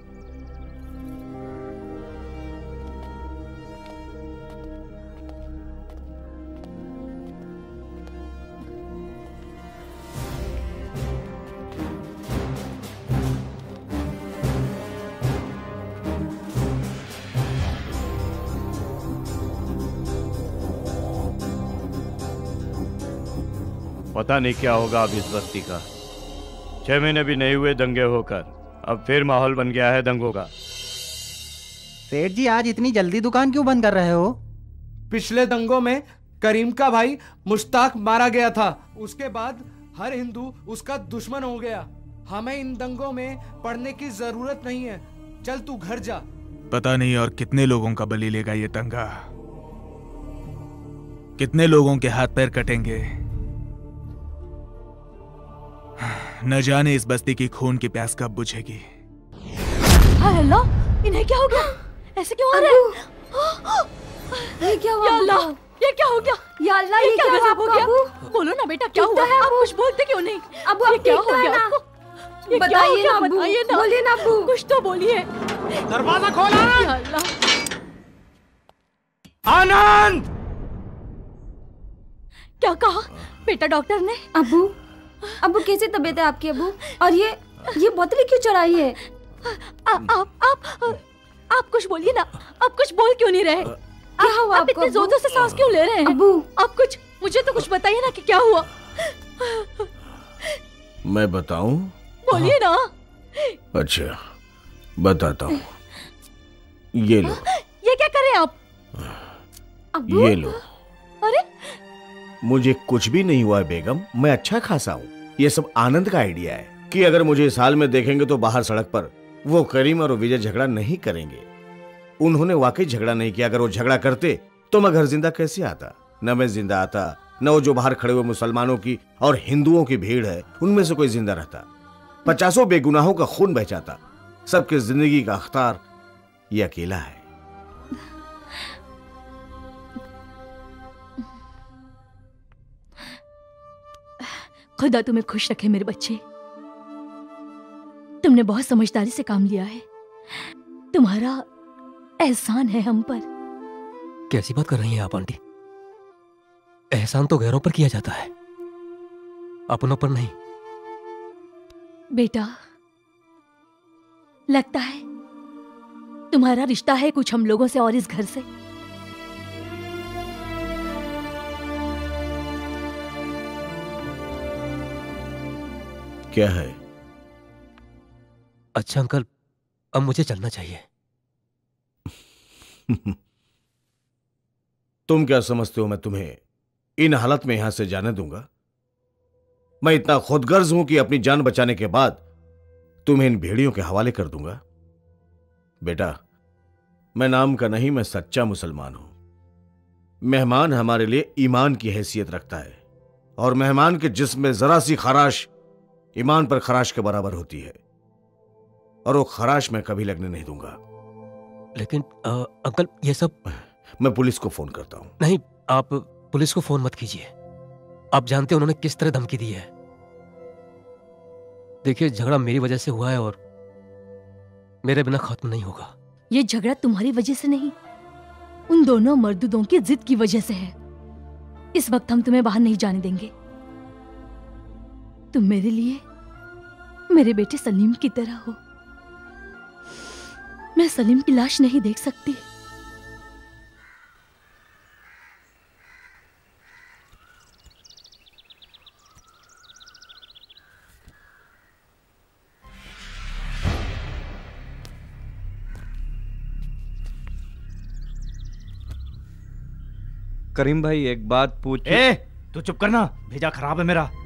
पता नहीं क्या होगा अब इस बस्ती का। छह महीने भी नहीं हुए दंगे होकर, अब फिर माहौल बन गया है दंगों का। सेठ जी, आज इतनी जल्दी दुकान क्यों बंद कर रहे हो? पिछले दंगों में करीम का भाई मुश्ताक मारा गया था। उसके बाद हर हिंदू उसका दुश्मन हो गया। हमें इन दंगों में पड़ने की जरूरत नहीं है। चल तू घर जा। पता नहीं और कितने लोगों का बलि लेगा ये दंगा, कितने लोगों के हाथ पैर कटेंगे। न जाने इस बस्ती की खून की प्यास कब बुझेगी। हाय अल्लाह, इन्हें क्या हो गया? ऐसे क्यों हो रहा है? ये क्या हुआ? या अल्लाह, ये क्या हो गया? या अल्लाह, ये क्या गजब हुआ हो गया? अबू? बोलो ना बेटा, क्या हुआ? आप कुछ बोलते क्यों नहीं? अबू, ये आप क्या ठीक हो तो है गया ना? आपको? ये क्या हो बताइए गया? ना अबू, बताइए ना, बोलिए ना अबू। कुछ तो बोलिए। दरवाजा खोला। या अल्लाह। आनंद! क्या कहा बेटा डॉक्टर ने? अबू, अबू कैसी तबीयत है आपकी अबू? और ये ये बोतलें क्यों चढ़ाई है? आ, आप आप आप कुछ बोलिए ना। आप कुछ बोल क्यों नहीं रहे? क्या हुआ आप आपको इतने अबू? जोर से सांस क्यों ले रहे हैं? अबू, आप कुछ मुझे तो कुछ बताइए ना कि क्या हुआ। मैं बताऊं? बोलिए ना। अच्छा, बताता हूँ। ये लो, ये क्या कर रहे हैं आप? अबू? ये लो। अरे मुझे कुछ भी नहीं हुआ है बेगम, मैं अच्छा खासा हूँ। ये सब आनंद का आइडिया है कि अगर मुझे इस हाल में देखेंगे तो बाहर सड़क पर वो करीम और विजय झगड़ा नहीं करेंगे। उन्होंने वाकई झगड़ा नहीं किया। अगर वो झगड़ा करते तो मैं घर जिंदा कैसे आता? न मैं जिंदा आता, न वो जो बाहर खड़े हुए मुसलमानों की और हिंदुओं की भीड़ है उनमें से कोई जिंदा रहता। पचासों बेगुनाहों का खून बह जाता। सबकी जिंदगी का अख्तार ये अकेला है। खुदा तुम्हें खुश रखे मेरे बच्चे। तुमने बहुत समझदारी से काम लिया है। तुम्हारा एहसान है हम पर। कैसी बात कर रही हैं आप आंटी? एहसान तो गैरों पर किया जाता है, अपनों पर नहीं। बेटा, लगता है तुम्हारा रिश्ता है कुछ हम लोगों से और इस घर से। क्या है? अच्छा अंकल, अब मुझे चलना चाहिए। तुम क्या समझते हो मैं तुम्हें इन हालत में यहां से जाने दूंगा? मैं इतना खुदगर्ज हूं कि अपनी जान बचाने के बाद तुम्हें इन भेड़ियों के हवाले कर दूंगा? बेटा, मैं नाम का नहीं, मैं सच्चा मुसलमान हूं। मेहमान हमारे लिए ईमान की हैसियत रखता है, और मेहमान के जिस्म में जरा सी खराश ईमान पर खराश के बराबर होती है, और वो खराश मैं कभी लगने नहीं दूंगा। लेकिन आ, अंकल ये सब। मैं पुलिस को फोन करता हूं। नहीं, आप पुलिस को फोन मत कीजिए। आप जानते हैं उन्होंने किस तरह धमकी दी है। देखिए, झगड़ा मेरी वजह से हुआ है और मेरे बिना खत्म नहीं होगा। ये झगड़ा तुम्हारी वजह से नहीं, उन दोनों मर्दूदों की जिद की वजह से है। इस वक्त हम तुम्हें बाहर नहीं जाने देंगे। तुम मेरे लिए मेरे बेटे सलीम की तरह हो। मैं सलीम की लाश नहीं देख सकती। करीम भाई, एक बात पूछ। ए, तू चुप करना, भेजा खराब है मेरा।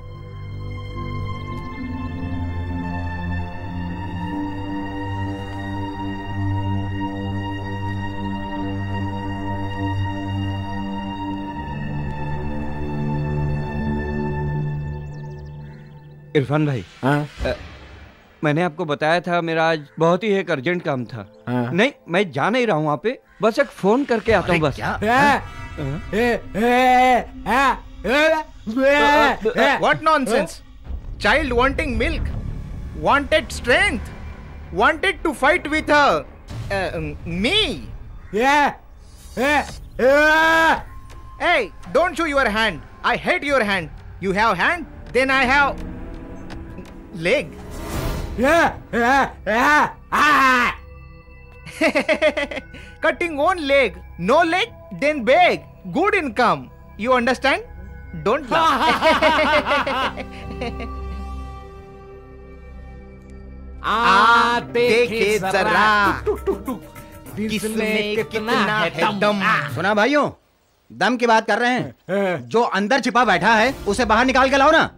इरफान भाई, हाँ? आ, मैंने आपको बताया था मेरा आज बहुत ही एक अर्जेंट काम था। हाँ? नहीं, मैं जा नहीं रहा हूँ वहाँ पे, बस एक फोन करके आता हूँ बस। What nonsense? child wanting milk, wanted strength, wanted to fight with her, uh, me. Yeah. Yeah. Yeah. Hey, don't show your hand. I hate your hand. You have hand, then I have leg. Yeah. Yeah. Yeah. Ah. Cutting one leg, no leg, then beg. Good income. You understand? Don't laugh. आ देखे जरा किसमें कितना है दम। सुना भाइयों, दम की बात कर रहे हैं। जो अंदर छिपा बैठा है उसे बाहर निकाल के लाओ ना।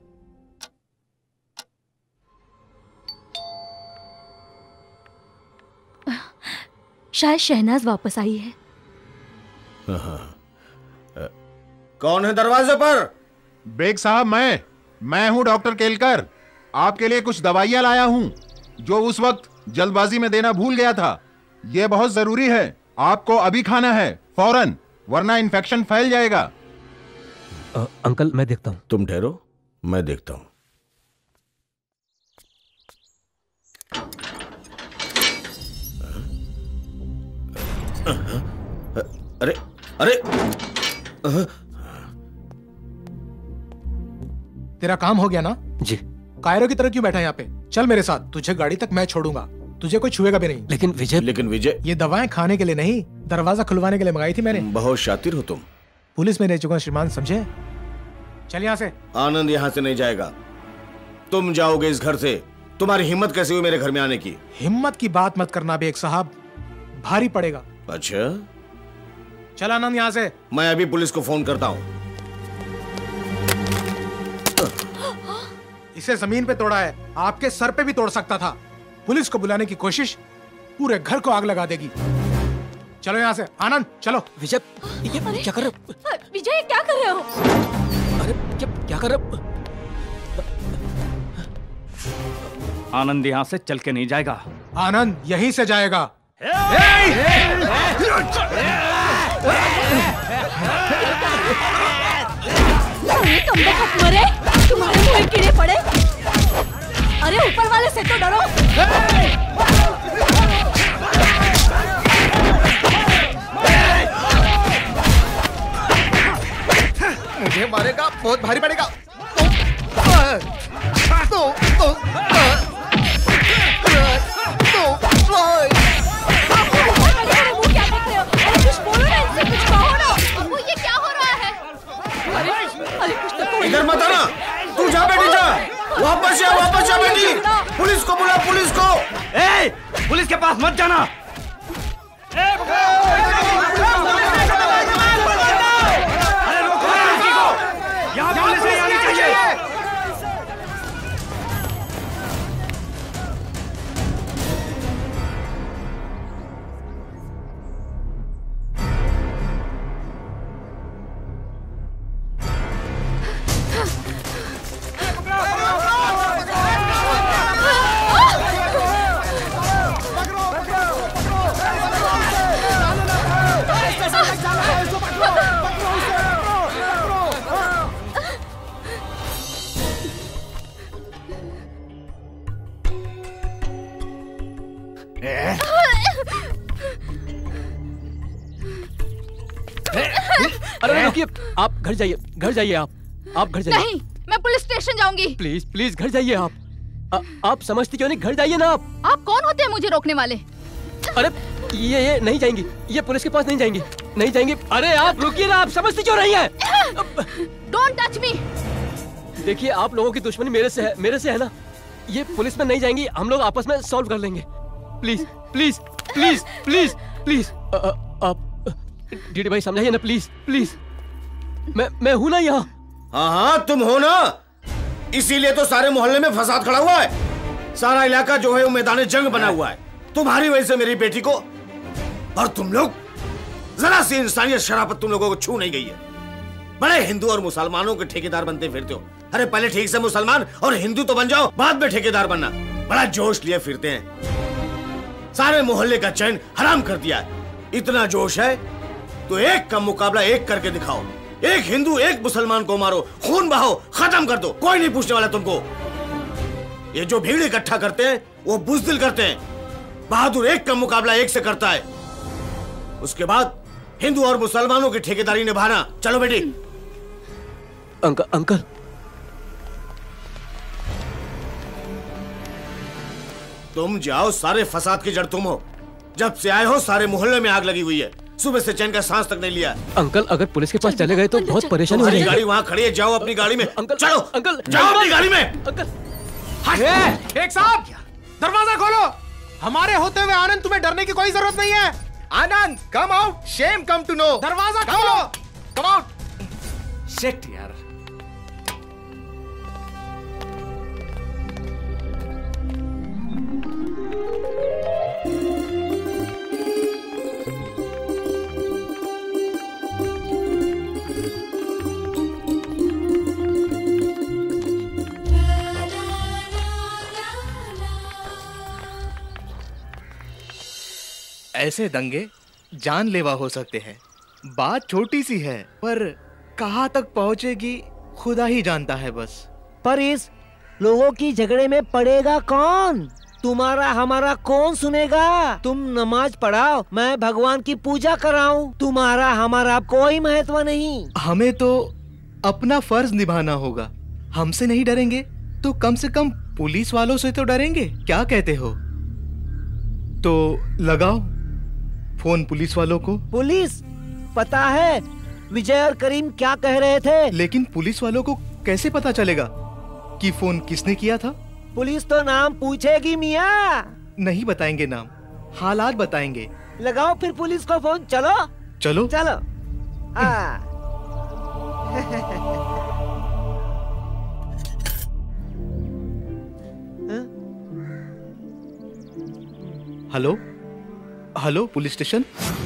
शायद शहनाज वापस आई है। कौन है दरवाजे पर? बेग साहब, मैं मैं हूं डॉक्टर केलकर। आपके लिए कुछ दवाइयां लाया हूं जो उस वक्त जल्दबाजी में देना भूल गया था। ये बहुत जरूरी है, आपको अभी खाना है फौरन, वरना इन्फेक्शन फैल जाएगा। आ, अंकल मैं देखता हूं। तुम ठहरो, मैं देखता हूं। अरे अरे तेरा काम हो गया ना? जी। कायरो की तरह क्यों बैठा यहाँ पे? चल मेरे साथ, तुझे गाड़ी तक मैं छोड़ूंगा, तुझे कोई छुएगा भी नहीं। लेकिन विजय लेकिन विजय ये दवाएं खाने के लिए नहीं, दरवाजा खुलवाने के लिए मंगाई थी मैंने। बहुत शातिर हो तुम। पुलिस में रह चुका श्रीमान, समझे? चल यहाँ से। आनंद यहाँ से नहीं जाएगा, तुम जाओगे इस घर से। तुम्हारी हिम्मत कैसे हुई मेरे घर में आने की? हिम्मत की बात मत करना बेग साहब, भारी पड़ेगा। अच्छा चल आनंद यहाँ से। मैं अभी पुलिस को फोन करता हूँ। इसे जमीन पे तोड़ा है, आपके सर पे भी तोड़ सकता था। पुलिस को बुलाने की कोशिश पूरे घर को आग लगा देगी। चलो यहाँ से आनंद, चलो। विजय ये क्या कर रहे हो? विजय क्या कर रहे हो? अरे क्या क्या कर रहे हो? आनंद यहाँ से चल के नहीं जाएगा। आनंद यहीं से जाएगा। मरे, तुम्हारे मुंह कीड़े पड़े। अरे ऊपर वाले से तो डरो। मुझे मारेगा, बहुत भारी पड़ेगा। तो, तो, इधर मत आना, तू जा बेटी जा, वापस जा, वापस जा बेटी। पुलिस को बुला, पुलिस को। ए, पुलिस के पास मत जाना। अरे रोको लड़की को, यहाँ पुलिस नहीं आनी चाहिए। अरे रुकिए, आप घर जाइए, घर जाइए आप आप घर जाइए। नहीं, मैं पुलिस स्टेशन जाऊंगी। प्लीज प्लीज घर जाइए आप। आ, आप समझती क्यों नहीं? घर जाइए ना आप। आप कौन होते हैं मुझे रोकने वाले? अरे ये ये नहीं जाएंगी, ये पुलिस के पास नहीं जाएंगी, नहीं जाएंगी। अरे आप रुकिए ना, आप समझती क्यों नहीं है? Don't touch me. देखिए आप लोगों की दुश्मनी मेरे से है, मेरे से है ना। ये पुलिस में नहीं जाएंगी, हम लोग आपस में सॉल्व कर लेंगे। Please please please please please आप डीडी भाई समझाइए ना, प्लीज प्लीज। मैं मैं हूं ना यहाँ। हाँ हाँ तुम हो ना, इसीलिए तो सारे मोहल्ले में फसाद खड़ा हुआ है। सारा इलाका जो है वो मैदान जंग बना हुआ है तुम्हारी वजह से मेरी बेटी को। और तुम लोग जरा सी इंसानियत शराफत तुम लोगों को छू नहीं गई है। बड़े हिंदू और मुसलमानों के ठेकेदार बनते फिरते हो। अरे पहले ठीक से मुसलमान और हिंदू तो बन जाओ, बाद में ठेकेदार बनना। बड़ा जोश लिए फिरते हैं, सारे मोहल्ले का चैन हराम कर दिया है। इतना जोश है तो एक का मुकाबला एक करके दिखाओ। एक हिंदू एक मुसलमान को मारो, खून बहाओ, खत्म कर दो, कोई नहीं पूछने वाला तुमको। ये जो भीड़ इकट्ठा करते हैं वो बुज़दिल करते हैं। बहादुर एक का मुकाबला एक से करता है। उसके बाद हिंदू और मुसलमानों की ठेकेदारी निभाना। चलो बेटी। अंकल अंकल तुम जाओ, सारे फसाद की जड़ तुम हो। जब से आए हो सारे मोहल्ले में आग लगी हुई है। सुबह से चैन का सांस तक नहीं लिया। अंकल अगर पुलिस के पास चले गए तो बहुत परेशानी हो जाएगी। गाड़ी वहाँ खड़ी है, जाओ अपनी गाड़ी में। अंकल चलो अंकल जाओ अपनी गाड़ी में। अंकल एक साहब दरवाजा खोलो। हमारे होते हुए आनंद, तुम्हें डरने की कोई जरूरत नहीं है। Anand come out, shame come to know. दरवाजा खोलो। Come out. शिट यार। ऐसे दंगे जानलेवा हो सकते हैं। बात छोटी सी है पर कहाँ तक पहुँचेगी खुदा ही जानता है बस। पर इस लोगों की झगड़े में पड़ेगा कौन? तुम्हारा हमारा कौन सुनेगा? तुम नमाज पढ़ाओ, मैं भगवान की पूजा कराऊं। तुम्हारा हमारा कोई महत्व नहीं। हमें तो अपना फर्ज निभाना होगा। हमसे नहीं डरेंगे तो कम से कम पुलिस वालों से तो डरेंगे। क्या कहते हो? तो लगाओ फोन पुलिस वालों को। पुलिस? पता है विजय और करीम क्या कह रहे थे? लेकिन पुलिस वालों को कैसे पता चलेगा कि फोन किसने किया था? पुलिस तो नाम पूछेगी मियाँ। नहीं बताएंगे नाम, हालात बताएंगे। लगाओ फिर पुलिस को फोन। चलो चलो चलो। हाँ। Hello hello police station.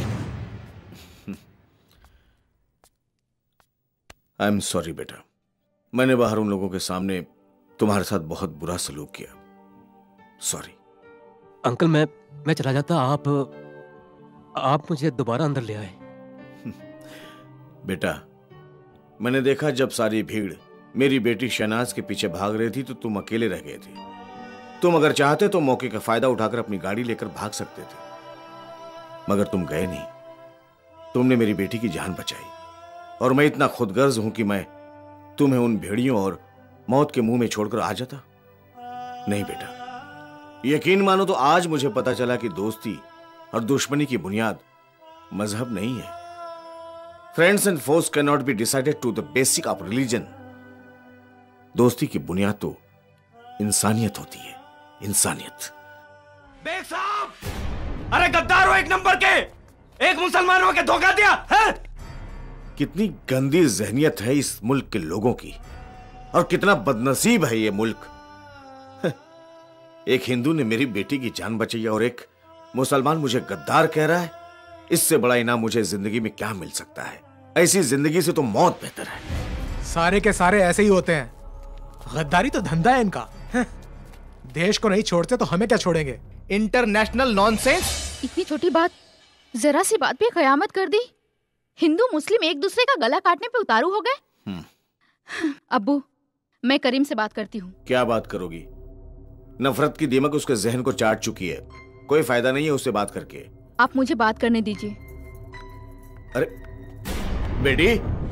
I am sorry बेटा, मैंने बाहर उन लोगों के सामने तुम्हारे साथ बहुत बुरा सलूक किया। सॉरी। अंकल मैं मैं चला जाता, आप आप मुझे दोबारा अंदर ले आए। बेटा मैंने देखा जब सारी भीड़ मेरी बेटी शहनाज के पीछे भाग रही थी तो तुम अकेले रह गए थे। तुम अगर चाहते तो मौके का फायदा उठाकर अपनी गाड़ी लेकर भाग सकते थे, मगर तुम गए नहीं। तुमने मेरी बेटी की जान बचाई और मैं इतना खुदगर्ज हूं कि मैं तुम्हें उन भेड़ियों और मौत के मुंह में छोड़कर आ जाता। नहीं बेटा, यकीन मानो तो आज मुझे पता चला कि दोस्ती और दुश्मनी की बुनियाद मजहब नहीं है। Friends and force can not be decided to the basic of religion. दोस्ती की बुनियाद तो इंसानियत होती है, इंसानियत। बेग साहब, अरे गद्दार हो एक नंबर के, एक मुसलमान हो के धोखा दिया है? कितनी गंदी जहनियत है इस मुल्क के लोगों की और कितना बदनसीब है ये मुल्क। एक हिंदू ने मेरी बेटी की जान बचाई और एक मुसलमान मुझे गद्दार कह रहा है। इससे बड़ा इनाम मुझे जिंदगी में क्या मिल सकता है? ऐसी जिंदगी से तो मौत बेहतर है। सारे के सारे ऐसे ही होते हैं। गद्दारी तो धंधा है इनका। देश को नहीं छोड़ते तो हमें क्या छोड़ेंगे? International nonsense. इतनी छोटी बात, जरा सी बात पे कयामत कर दी। हिंदू मुस्लिम एक दूसरे का गला काटने पे उतारू हो गए। अब्बू, मैं करीम से बात करती हूँ। क्या बात करोगी? नफरत की दीमक उसके जहन को चाट चुकी है। कोई फायदा नहीं है उससे बात करके। आप मुझे बात करने दीजिए। अरे बेटी,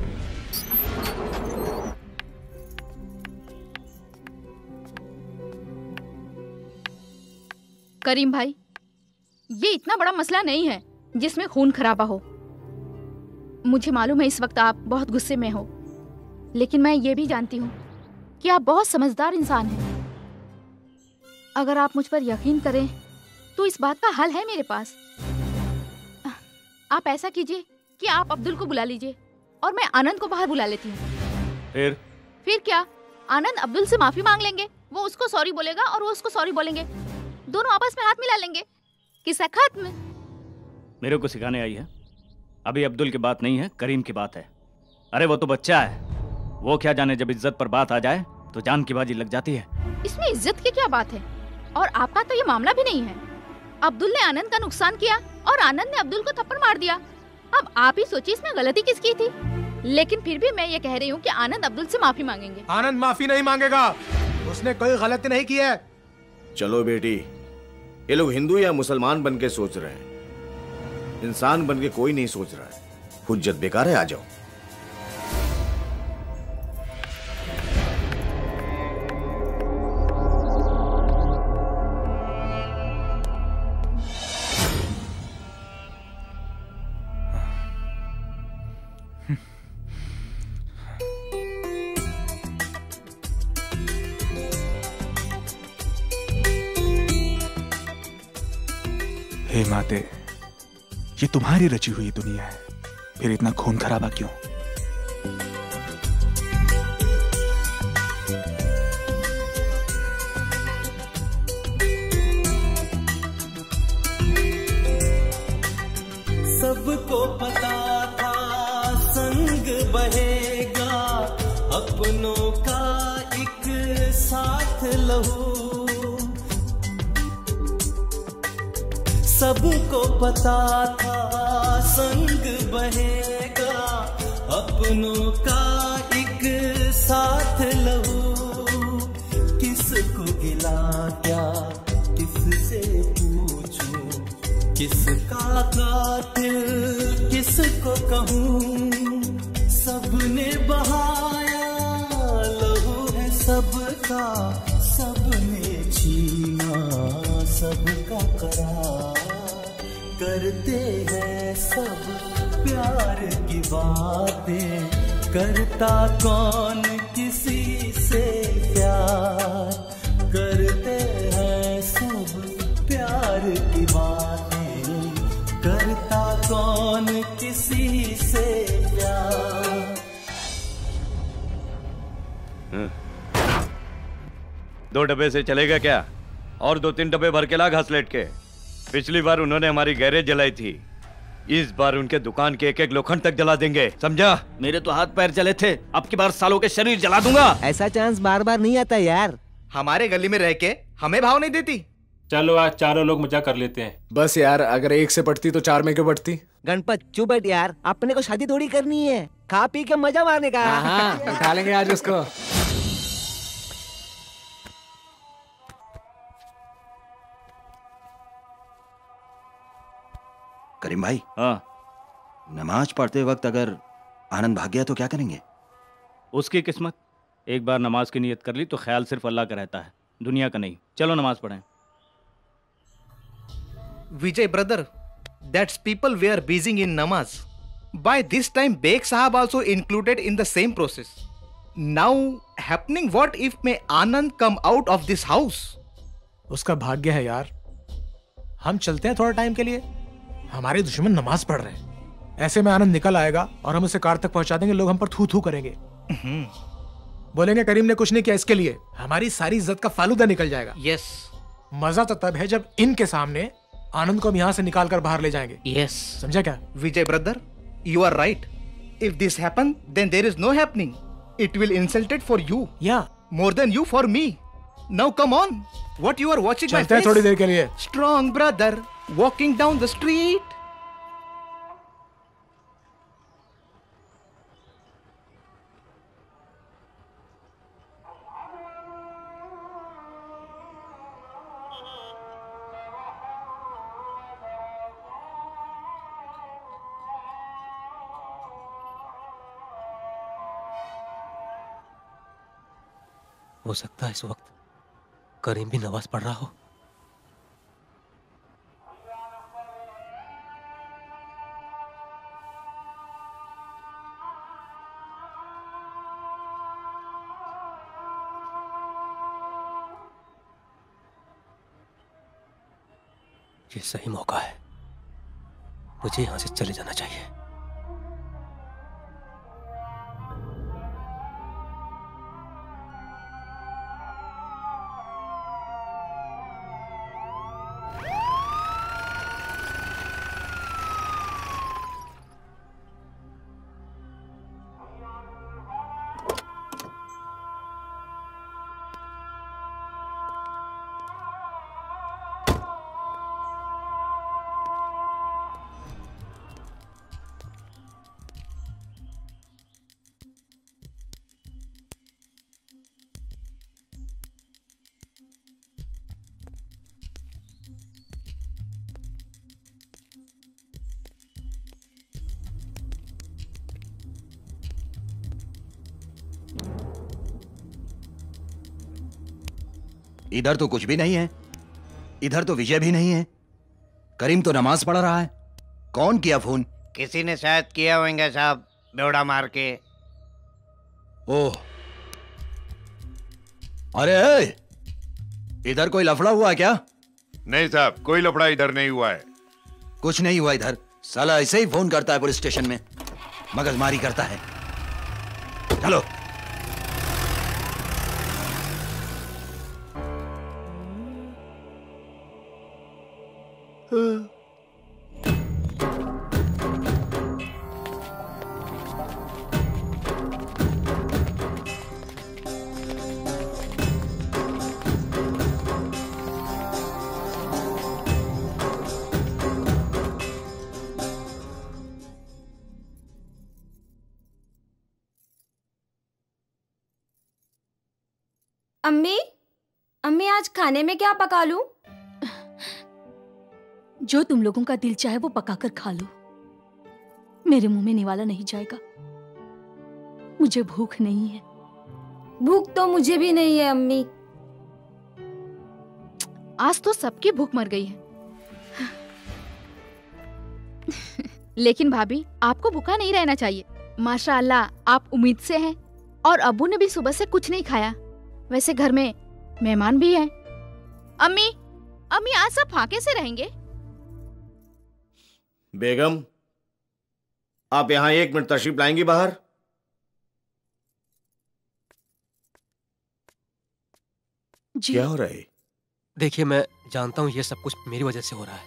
करीम भाई, ये इतना बड़ा मसला नहीं है जिसमें खून खराबा हो। मुझे मालूम है इस वक्त आप बहुत गुस्से में हो, लेकिन मैं ये भी जानती हूँ कि आप बहुत समझदार इंसान हैं। अगर आप मुझ पर यकीन करें तो इस बात का हल है मेरे पास। आप ऐसा कीजिए कि आप अब्दुल को बुला लीजिए और मैं आनंद को बाहर बुला लेती हूँ। फिर फिर क्या? आनंद अब्दुल से माफी मांग लेंगे, वो उसको सॉरी बोलेगा और वो उसको सॉरी बोलेंगे, दोनों आपस में हाथ मिला लेंगे। किस्सा खत्म। मेरे को सिखाने आई है? अभी अब्दुल की बात नहीं है, करीम की बात है। अरे वो तो बच्चा है, वो क्या जाने जब इज्जत पर बात आ जाए तो जान की बाजी लग जाती है। इसमें इज्जत की क्या बात है? और आपका तो ये मामला भी नहीं है। अब्दुल ने आनंद का नुकसान किया और आनंद ने अब्दुल को थप्पड़ मार दिया। अब आप ही सोचिए इसमें गलती किसकी थी? लेकिन फिर भी मैं ये कह रही हूँ कि आनंद अब्दुल से माफी मांगेंगे। आनंद माफी नहीं मांगेगा, उसने कोई गलती नहीं की है। चलो बेटी, ये लोग हिंदू या मुसलमान बन के सोच रहे हैं, इंसान बन के कोई नहीं सोच रहा है। हुज्जत बेकार है, आ जाओ। हे माते, ये तुम्हारी रची हुई दुनिया है, फिर इतना खून खराबा क्यों? सबको पता था संग बहेगा, अपनों का एक साथ लहू। सबको पता था संग बहेगा, अपनों का एक साथ लहू। किसको गिला क्या किससे पूछूं, किसका कातिल किसको कहूँ। सबने बहाया लहू है सबका, सबने छीना सबका करार। करते हैं सब प्यार की बातें, करता कौन किसी से प्यार। करते हैं सब प्यार की बातें, करता कौन किसी से प्यार। दो डब्बे से चलेगा क्या? और दो तीन डब्बे भर के ला घासलेट के। पिछली बार उन्होंने हमारी गैरेज जलाई थी, इस बार उनके दुकान के एक एक लोखंड तक जला देंगे, समझा? मेरे तो हाथ पैर जले थे, अब की बार सालों के शरीर जला दूंगा। ऐसा चांस बार बार नहीं आता यार। हमारे गली में रह के हमें भाव नहीं देती। चलो आज चारों लोग मजा कर लेते हैं। बस यार, अगर एक से पढ़ती तो चार में क्यों पढ़ती? गणपत चुप बैठ यार, अपने को शादी थोड़ी करनी है, खा पी के मजा मारने का। हाँ, उठा लेंगे आज उसको। करीम भाई, हाँ, नमाज पढ़ते वक्त अगर आनंद भाग गया तो क्या करेंगे? उसकी किस्मत। एक बार नमाज की नियत कर ली तो ख्याल सिर्फ अल्लाह का रहता है, दुनिया का नहीं। चलो नमाज पढ़ें। Vijay brother, that's people were busy in namaz. By this time, Beg Sahab also included in the same process. Now, happening what if may Anand come out of this house? उसका भाग्य है यार। हम चलते हैं थोड़ा टाइम के लिए, हमारे दुश्मन नमाज पढ़ रहे हैं। ऐसे में आनंद निकल आएगा और हम उसे कार तक पहुंचा देंगे, लोग हम पर थू थू करेंगे। बोलेंगे करीम ने कुछ नहीं किया इसके लिए, हमारी सारी इज्जत का फालूदा निकल जाएगा। यस। मजा तो तब है जब इनके सामने आनंद को हम यहाँ से निकाल कर बाहर ले जाएंगे। यस। समझा क्या? Vijay brother, you are right. If this happen, then there is no happening. It will insulted for you. Yeah. More than you for me. Now come on. What you are watching my face? चलते हैं थोड़ी देर के लिए। Strong brother, walking down the street. हो सकता है इस वक्त करीम भी नमाज पढ़ रहा हो। ये सही मौका है, मुझे यहां से चले जाना चाहिए। इधर तो कुछ भी नहीं है, इधर तो विजय भी नहीं है। करीम तो नमाज पढ़ रहा है। कौन किया फोन? किसी ने शायद किया होंगे साहब, बेवड़ा मार के। ओह, अरे इधर कोई लफड़ा हुआ है क्या? नहीं साहब, कोई लफड़ा इधर नहीं हुआ है। कुछ नहीं हुआ इधर। साला ऐसे ही फोन करता है पुलिस स्टेशन में, मगजमारी करता है। चलो। अम्मी, अम्मी आज खाने में क्या पका लूं? जो तुम लोगों का दिल चाहे वो पकाकर खा लो, मेरे मुंह में निवाला नहीं जाएगा। मुझे भूख नहीं है। भूख तो मुझे भी नहीं है अम्मी। आज तो सबकी भूख मर गई है। लेकिन भाभी, आपको भूखा नहीं रहना चाहिए। माशाअल्लाह, आप उम्मीद से हैं और अब्बू ने भी सुबह से कुछ नहीं खाया। वैसे घर में मेहमान भी हैं। अम्मी, अम्मी आज सब फाके से रहेंगे? बेगम, आप यहां एक मिनट तशरीफ लाएंगी बाहर? जी। क्या हो रहा है? देखिए, मैं जानता हूं ये सब कुछ मेरी वजह से हो रहा है।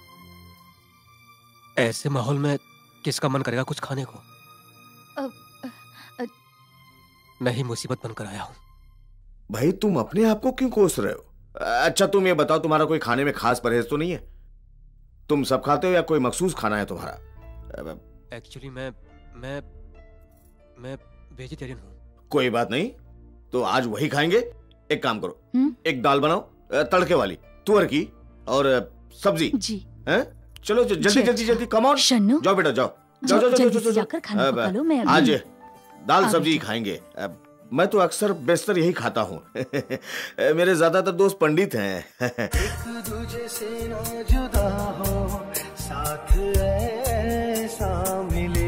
ऐसे माहौल में किसका मन करेगा कुछ खाने को? अ, अ, मैं ही मुसीबत बनकर आया हूं। भाई, तुम अपने आप को क्यों कोस रहे हो? अच्छा तुम ये बताओ, तुम्हारा कोई खाने में खास परहेज तो नहीं है? तुम सब खाते हो या कोई मखसूस खाना है तुम्हारा? एक्चुअली मैं मैं मैं वेजिटेरियन हूँ। कोई बात नहीं, तो आज वही खाएंगे। एक काम करो, हुँ? एक दाल बनाओ तड़के वाली, तुअर की, और सब्जी। जी। हैं? चलो जल्दी जल्दी जल्दी, कम ऑन। शन्नू, जाओ बेटा जाओ जाओ जाओ जाओ जाओ जाकर खाना पका लो। मैं आज दाल सब्जी खाएंगे। मैं तो अक्सर बेशतर यही खाता हूँ। मेरे ज्यादातर दोस्त पंडित हैं। एक दूजे से न जुदा हो, साथ ऐसा मिले,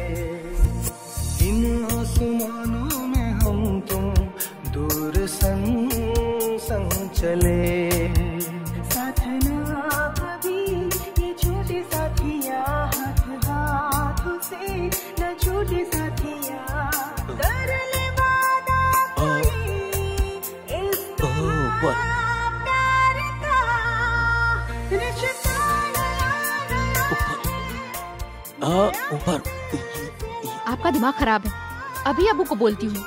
इन आसमानों में हम तुम दूर संग संग चले, साथ ना कभी ये छोटे साथिया, हाथ हाथ से न छूटे साथिया, कर ले ऊपर। आपका दिमाग खराब है। अभी अबू को बोलती हूँ।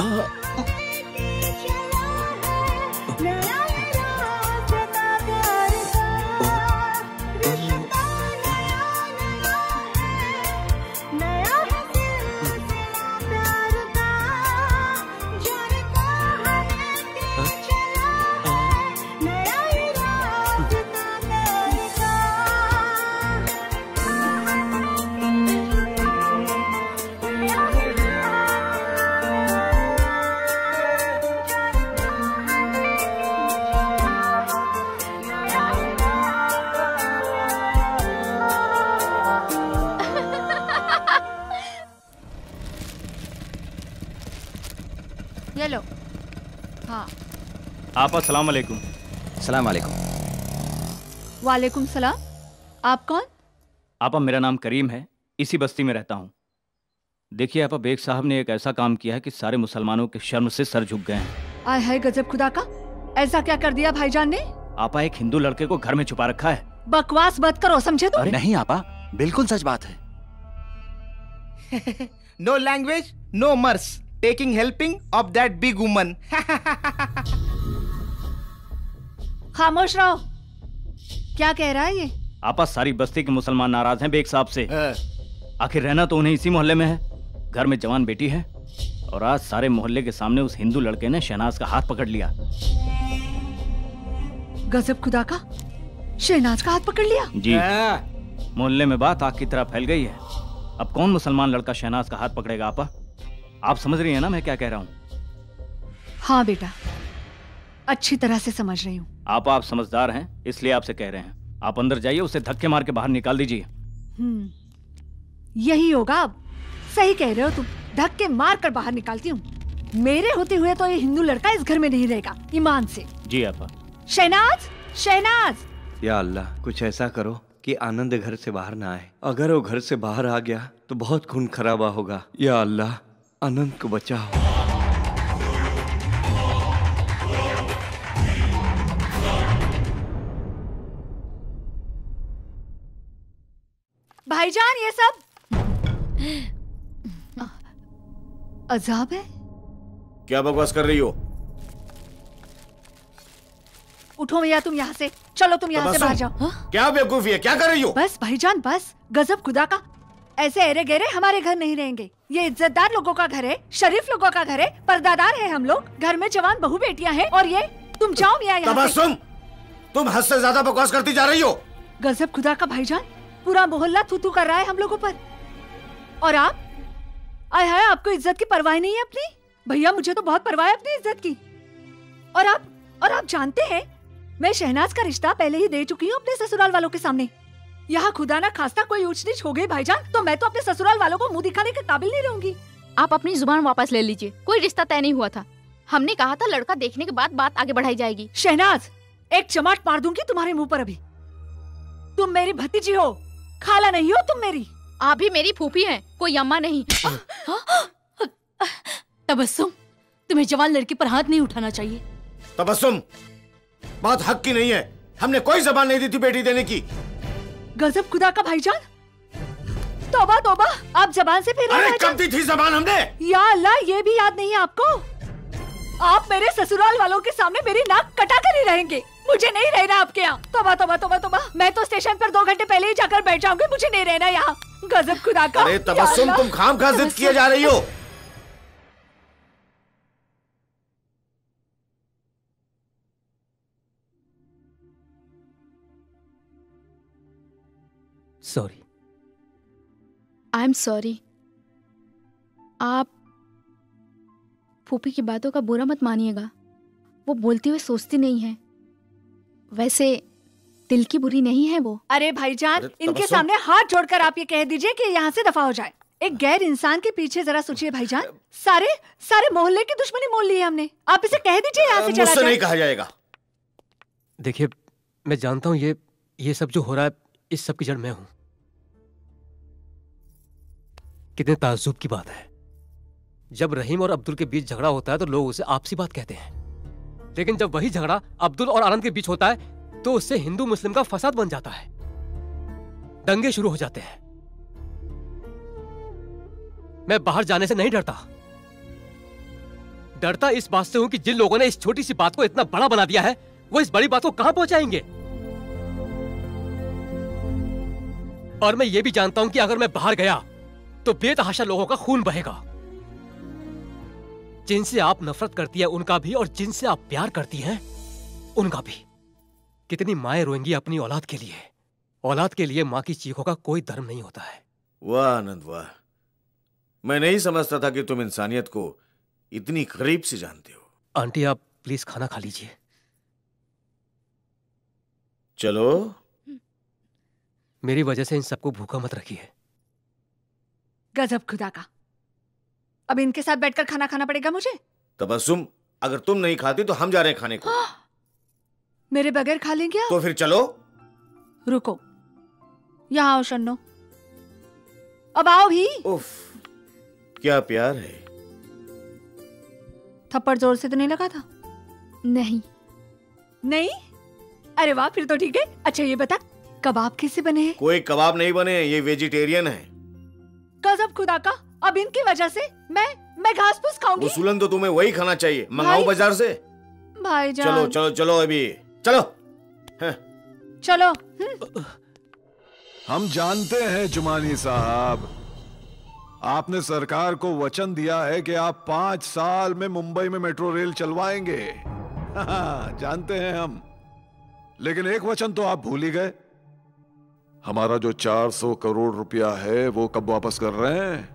ये लो। हाँ। आप अस्सलाम वालेकुम। सलाम वालेकुम। वालेकुम सलाम। आप कौन? आपा, मेरा नाम करीम है, इसी बस्ती में रहता हूँ। देखिए आपा, बेग साहब ने एक ऐसा काम किया है कि सारे मुसलमानों के शर्म से सर झुक गए हैं। आय है गजब खुदा का, ऐसा क्या कर दिया भाईजान ने? आपा, एक हिंदू लड़के को घर में छुपा रखा है। बकवास मत करो, समझे तुम? नहीं आपा, बिल्कुल सच बात है। No language, no mercy, taking helping of that big woman. खामोश रहो। क्या कह रहा है ये? आपा, सारी बस्ती के मुसलमान नाराज हैं बेग साहब से। आखिर रहना तो उन्हें इसी मोहल्ले में है। घर में जवान बेटी है और आज सारे मोहल्ले के सामने उस हिंदू लड़के ने शहनाज का हाथ पकड़ लिया। गजब खुदा का, शहनाज का हाथ पकड़ लिया? जी। मोहल्ले में बात आग की तरह फैल गई है। अब कौन मुसलमान लड़का शहनाज का हाथ पकड़ेगा? आपा, आप समझ रही हैं ना मैं क्या कह रहा हूँ? हाँ बेटा, अच्छी तरह से समझ रही हूँ। आप आप समझदार हैं इसलिए आपसे कह रहे हैं। आप अंदर जाइए, उसे धक्के मार के बाहर निकाल दीजिए। हम्म, यही होगा अब। सही कह रहे हो तुम, धक्के मार कर बाहर निकालती हूँ। मेरे होते हुए तो ये हिंदू लड़का इस घर में नहीं रहेगा, ईमान से। जी आपा। शहनाज, शहनाज। या अल्लाह, कुछ ऐसा करो कि आनंद घर से बाहर ना आए। अगर वो घर से बाहर आ गया तो बहुत खून खराबा होगा। या अल्लाह, आनंद को बचाओ। भाईजान, ये सब अजाब है। क्या बकवास कर रही हो? उठो भैया, तुम यहाँ से चलो, तुम यहाँ से बाहर जाओ। हा? क्या बेवकूफी है, क्या कर रही हो? बस भाईजान बस, गजब खुदा का। ऐसे एरे गेरे हमारे घर नहीं रहेंगे। ये इज्जतदार लोगों का घर है, शरीफ लोगों का घर है, पर्दादार है हम लोग। घर में जवान बहू बेटियां हैं और ये तुम जाओ मियां यहाँ से। तुम हद से ज्यादा बकवास करती जा रही हो। गजब खुदा का भाईजान, पूरा मोहल्ला थू थू कर रहा है हम लोगों पर। और आप, आय हाय, आपको इज्जत की परवाह नहीं है अपनी? भैया मुझे तो बहुत परवाह है अपनी इज्जत की। और आप और आप जानते हैं, मैं शहनाज का रिश्ता पहले ही दे चुकी हूँ अपने ससुराल वालों के सामने। यहाँ खुदा ना खास्ता कोई ऊंच नीच हो गई भाईजान, तो मैं तो अपने ससुराल वालों को मुंह दिखाने के काबिल नहीं रहूंगी। आप अपनी जुबान वापस ले लीजिए। कोई रिश्ता तय नहीं हुआ था। हमने कहा था लड़का देखने के बाद बात आगे बढ़ाई जाएगी। शहनाज, एक चमाट मार दूंगी तुम्हारे मुंह पर अभी। तुम मेरी भतीजी हो, खाला नहीं हो तुम मेरी। आप भी मेरी फूफी हैं, कोई अम्मा नहीं। तबस्सुम, तुम्हें जवान लड़की पर हाथ नहीं उठाना चाहिए। तबस्सुम, बात हक की नहीं है। हमने कोई जबान नहीं दी थी बेटी देने की। गजब खुदा का भाईजान, तौबा तौबा, आप जबान से फिर। अरे कब दी थी जबान हमने? या अल्लाह, ये भी याद नहीं है आपको? आप मेरे ससुराल वालों के सामने मेरी नाक कटा कर ही रहेंगे। मुझे नहीं रहना आपके यहाँ। तौबा तौबा तौबा तौबा, मैं तो स्टेशन पर दो घंटे पहले ही जाकर बैठ जाऊंगी। मुझे नहीं रहना यहाँ। गजब खुदा का। अरे तबस्सुम, तुम खामखा जिद किए जा रही हो। सॉरी। I am sorry. आप फूफी की बातों का बुरा मत मानिएगा। वो बोलती हुई सोचती नहीं है। वैसे दिल की बुरी नहीं है वो। अरे भाईजान, इनके सामने हाथ जोड़कर आप ये कह दीजिए कि यहाँ से दफा हो जाए। एक गैर इंसान के पीछे जरा सोचिए भाईजान। सारे सारे मोहल्ले की दुश्मनी मोल ली है हमने। आप इसे कह दीजिए यहाँ से चला जाए। नहीं कहा जाएगा। देखिए, मैं जानता हूँ ये ये सब जो हो रहा है, इस सब की जड़ मैं हूं। कितने ताज्जुब की बात है, जब रहीम और अब्दुल के बीच झगड़ा होता है तो लोग उसे आपसी बात कहते हैं, लेकिन जब वही झगड़ा अब्दुल और आनंद के बीच होता है तो उससे हिंदू मुस्लिम का फसाद बन जाता है, दंगे शुरू हो जाते हैं। मैं बाहर जाने से नहीं डरता, डरता इस बात से हूं कि जिन लोगों ने इस छोटी सी बात को इतना बड़ा बना दिया है, वो इस बड़ी बात को कहां पहुंचाएंगे। और मैं ये भी जानता हूं कि अगर मैं बाहर गया तो बेतहाशा लोगों का खून बहेगा। जिनसे आप नफरत करती है उनका भी, और जिनसे आप प्यार करती हैं उनका भी। कितनी माएं रोएंगी अपनी औलाद के लिए। औलाद के लिए मां की चीखों का कोई धर्म नहीं होता है। वाह आनंद वाह, मैं नहीं समझता था कि तुम इंसानियत को इतनी करीब से जानते हो। आंटी, आप प्लीज खाना खा लीजिए। चलो। मेरी वजह से इन सबको भूखा मत रखिए। गजब खुदा का, अब इनके साथ बैठकर खाना खाना पड़ेगा मुझे। तबस्सुम, अगर तुम नहीं खाती तो हम जा रहे हैं खाने को। मेरे बगैर खा लेंगे आप? तो फिर चलो। रुको, यहाँ आओ शन्नो, अब आओ भी। उफ, क्या प्यार है। थप्पड़ जोर से तो नहीं लगा था? नहीं। नहीं? अरे वाह, फिर तो ठीक है। अच्छा ये बता, कबाब किससे बने हैं? कोई कबाब नहीं बने, ये वेजिटेरियन है। गजब खुदा का, अब इनकी वजह से मैं मैं घास फूस खाऊंगी। उसूलन तो तुम्हें वही खाना चाहिए। मंगाओ बाजार से। भाईजान, चलो चलो चलो, अभी चलो। चलो। हम जानते हैं जुमानी साहब, आपने सरकार को वचन दिया है कि आप पांच साल में मुंबई में मेट्रो रेल चलवाएंगे। जानते हैं हम, लेकिन एक वचन तो आप भूल ही गए। हमारा जो चार सौ करोड़ रुपया है वो कब वापस कर रहे हैं?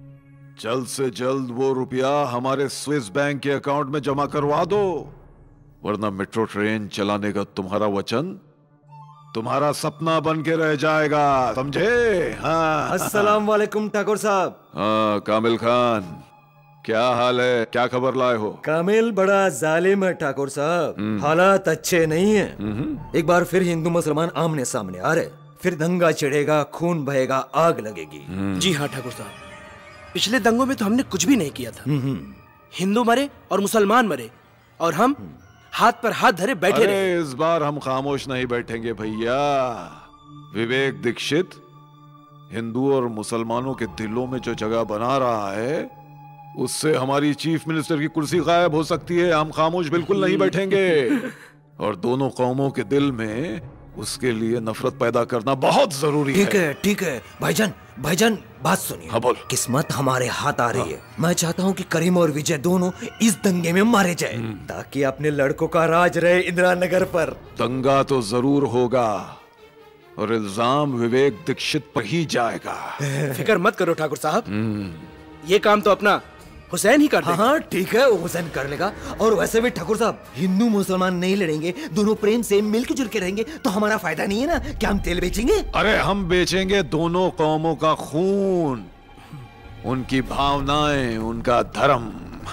जल्द से जल्द वो रुपया हमारे स्विस बैंक के अकाउंट में जमा करवा दो। वरना मेट्रो ट्रेन चलाने का तुम्हारा वचन तुम्हारा सपना बन के रह जाएगा, समझे? हाँ। अस्सलाम वालेकुम ठाकुर साहब। हाँ कामिल खान, क्या हाल है? क्या खबर लाए हो? कामिल बड़ा जालिम है ठाकुर साहब, हालात अच्छे नहीं है। एक बार फिर हिंदू मुसलमान आमने सामने आ रहे, फिर दंगा छिड़ेगा, खून बहेगा, आग लगेगी। जी हाँ ठाकुर साहब, पिछले दंगों में तो हमने कुछ भी नहीं किया था। हिंदू मरे और मुसलमान मरे और हम हाथ पर हाथ धरे बैठे अरे रहे। इस बार हम खामोश नहीं बैठेंगे भैया। विवेक दीक्षित हिंदू और मुसलमानों के दिलों में जो जगह बना रहा है, उससे हमारी चीफ मिनिस्टर की कुर्सी गायब हो सकती है। हम खामोश बिल्कुल नहीं बैठेंगे। और दोनों कौमों के दिल में उसके लिए नफरत पैदा करना बहुत जरूरी है। ठीक है ठीक है भाईजान, भाईजान बात सुनिए। हाँ बोल। किस्मत हमारे हाथ आ रही है। मैं चाहता हूँ कि करीम और विजय दोनों इस दंगे में मारे जाए, ताकि अपने लड़कों का राज रहे इंदिरा नगर पर। दंगा तो जरूर होगा और इल्जाम विवेक दीक्षित पर ही जाएगा। फिक्र मत करो ठाकुर साहब, ये काम तो अपना हुसैन ही कर देगा। हाँ ठीक है, वो हुसैन कर लेगा। और वैसे भी ठाकुर साहब, हिंदू मुसलमान नहीं लड़ेंगे, दोनों प्रेम से मिलके जुल के रहेंगे तो हमारा फायदा नहीं है ना? क्या हम तेल बेचेंगे? अरे हम बेचेंगे दोनों कौमों का खून, उनकी भावनाएं, उनका धर्म।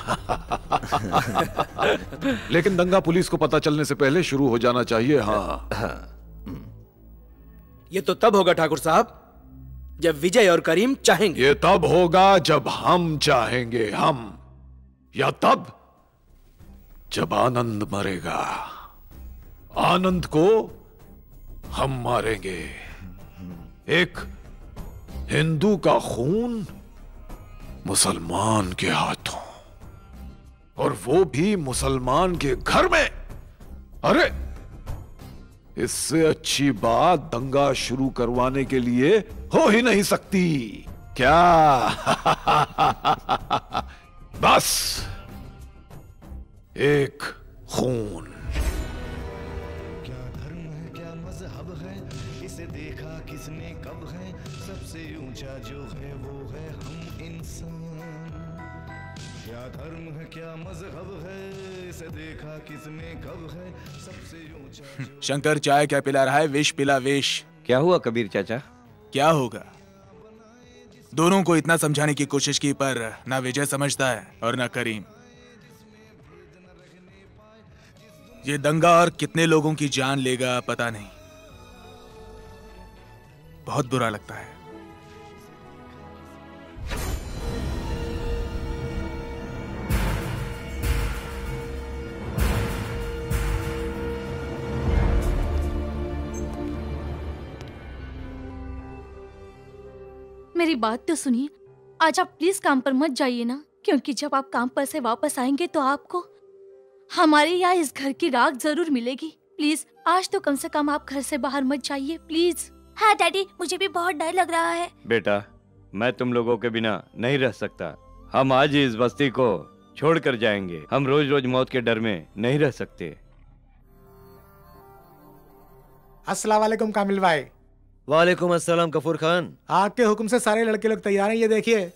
लेकिन दंगा पुलिस को पता चलने से पहले शुरू हो जाना चाहिए। हाँ, हाँ। ये तो तब होगा ठाकुर साहब जब विजय और करीम चाहेंगे। ये तब होगा जब हम चाहेंगे, हम, या तब जब आनंद मरेगा। आनंद को हम मारेंगे। एक हिंदू का खून मुसलमान के हाथों, और वो भी मुसलमान के घर में। अरे इससे अच्छी बात दंगा शुरू करवाने के लिए हो ही नहीं सकती, क्या? बस एक खून। क्या धर्म है, क्या मजहब है, इसे देखा किसने कब है, सबसे ऊंचा जो है वो है हम इंसान। क्या धर्म है, क्या मजहब है, इसे देखा किसने कब है, सबसे ऊंचा। शंकर चाय क्या पिला रहा है? विष पिला विष। क्या हुआ कबीर चाचा? क्या होगा? दोनों को इतना समझाने की कोशिश की, पर ना विजय समझता है और ना करीम। ये दंगा और कितने लोगों की जान लेगा पता नहीं। बहुत बुरा लगता है। मेरी बात तो सुनिए, आज आप प्लीज काम पर मत जाइए ना, क्योंकि जब आप काम पर से वापस आएंगे तो आपको हमारे यहाँ इस घर की राख जरूर मिलेगी। प्लीज आज तो कम से कम आप घर से बाहर मत जाइए, प्लीज। हाँ डैडी, मुझे भी बहुत डर लग रहा है। बेटा, मैं तुम लोगों के बिना नहीं रह सकता। हम आज ही इस बस्ती को छोड़कर जाएंगे। हम रोज रोज मौत के डर में नहीं रह सकते। अस्सलाम वालेकुम कामिल भाई। वालेकुम अस्सलाम गफूर खान। आपके हुक्म से सारे लड़के लोग तैयार हैं, ये देखिए।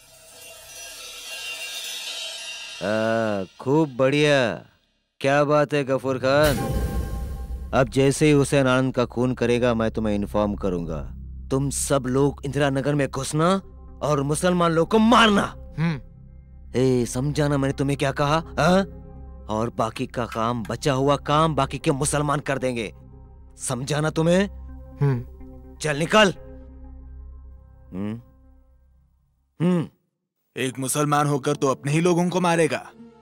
खूब बढ़िया। क्या बात है गफूर खान। अब जैसे ही हुसैन आनंद का खून करेगा मैं तुम्हें इन्फॉर्म करूंगा। तुम सब लोग इंदिरा नगर में घुसना और मुसलमान लोग को मारना। ए, समझा ना मैंने तुम्हें क्या कहा? आ? और बाकी का काम, बचा हुआ काम बाकी के मुसलमान कर देंगे। समझा ना तुम्हें? हम्म चल निकल। हम्म हम्म एक मुसलमान होकर तो अपने ही लोगों को मारेगा।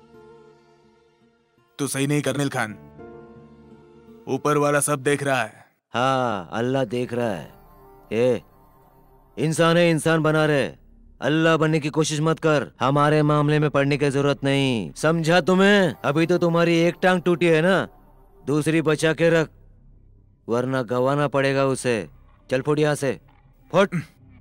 तो सही नहीं कर्नल खान। ऊपर वाला सब देख रहा है। हाँ, अल्लाह देख रहा है। ए, इंसान है, इंसान बना रहे। अल्लाह बनने की कोशिश मत कर। हमारे मामले में पड़ने की जरूरत नहीं। समझा तुम्हें? अभी तो तुम्हारी एक टांग टूटी है ना, दूसरी बचा के रख, वरना गवाना पड़ेगा उसे। चल फुट यहां से, फुट।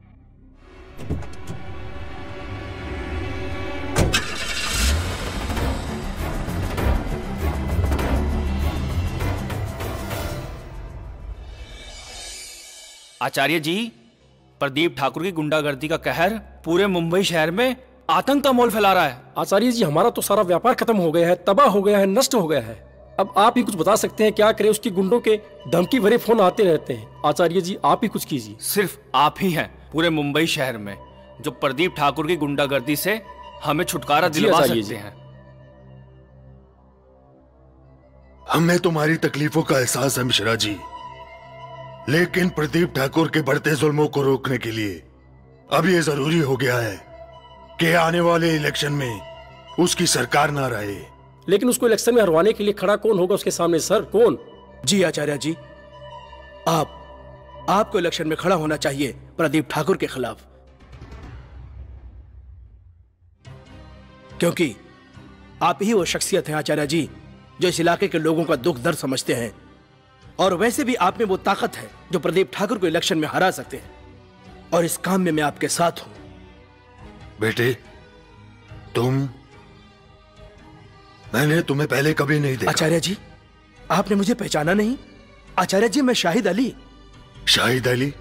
आचार्य जी, प्रदीप ठाकुर की गुंडागर्दी का कहर पूरे मुंबई शहर में आतंक का मोल फैला रहा है। आचार्य जी, हमारा तो सारा व्यापार खत्म हो गया है, तबाह हो गया है, नष्ट हो गया है। अब आप ही कुछ बता सकते हैं, क्या करें? उसकी गुंडों के धमकी भरे फोन आते रहते हैं। आचार्य जी आप ही कुछ कीजिए। सिर्फ आप ही हैं पूरे मुंबई शहर में जो प्रदीप ठाकुर की गुंडागर्दी से हमें छुटकारा दिलवा सकते हैं। हमें तुम्हारी तकलीफों का एहसास है मिश्रा जी, लेकिन प्रदीप ठाकुर के बढ़ते जुल्मों को रोकने के लिए अब ये जरूरी हो गया है कि आने वाले इलेक्शन में उसकी सरकार ना रहे। लेकिन उसको इलेक्शन में हरवाने के लिए खड़ा कौन होगा उसके सामने सर? कौन? जी आचार्य जी, आप आपको इलेक्शन में खड़ा होना चाहिए प्रदीप ठाकुर के खिलाफ, क्योंकि आप ही वो शख्सियत हैं आचार्य जी जो इस इलाके के लोगों का दुख दर्द समझते हैं, और वैसे भी आप में वो ताकत है जो प्रदीप ठाकुर को इलेक्शन में हरा सकते हैं, और इस काम में मैं आपके साथ हूं। बेटे तुम, मैंने तुम्हें पहले कभी नहीं देखा। आचार्य जी आपने मुझे पहचाना नहीं? आचार्य जी मैं शाहिद अली। शाहिद अली?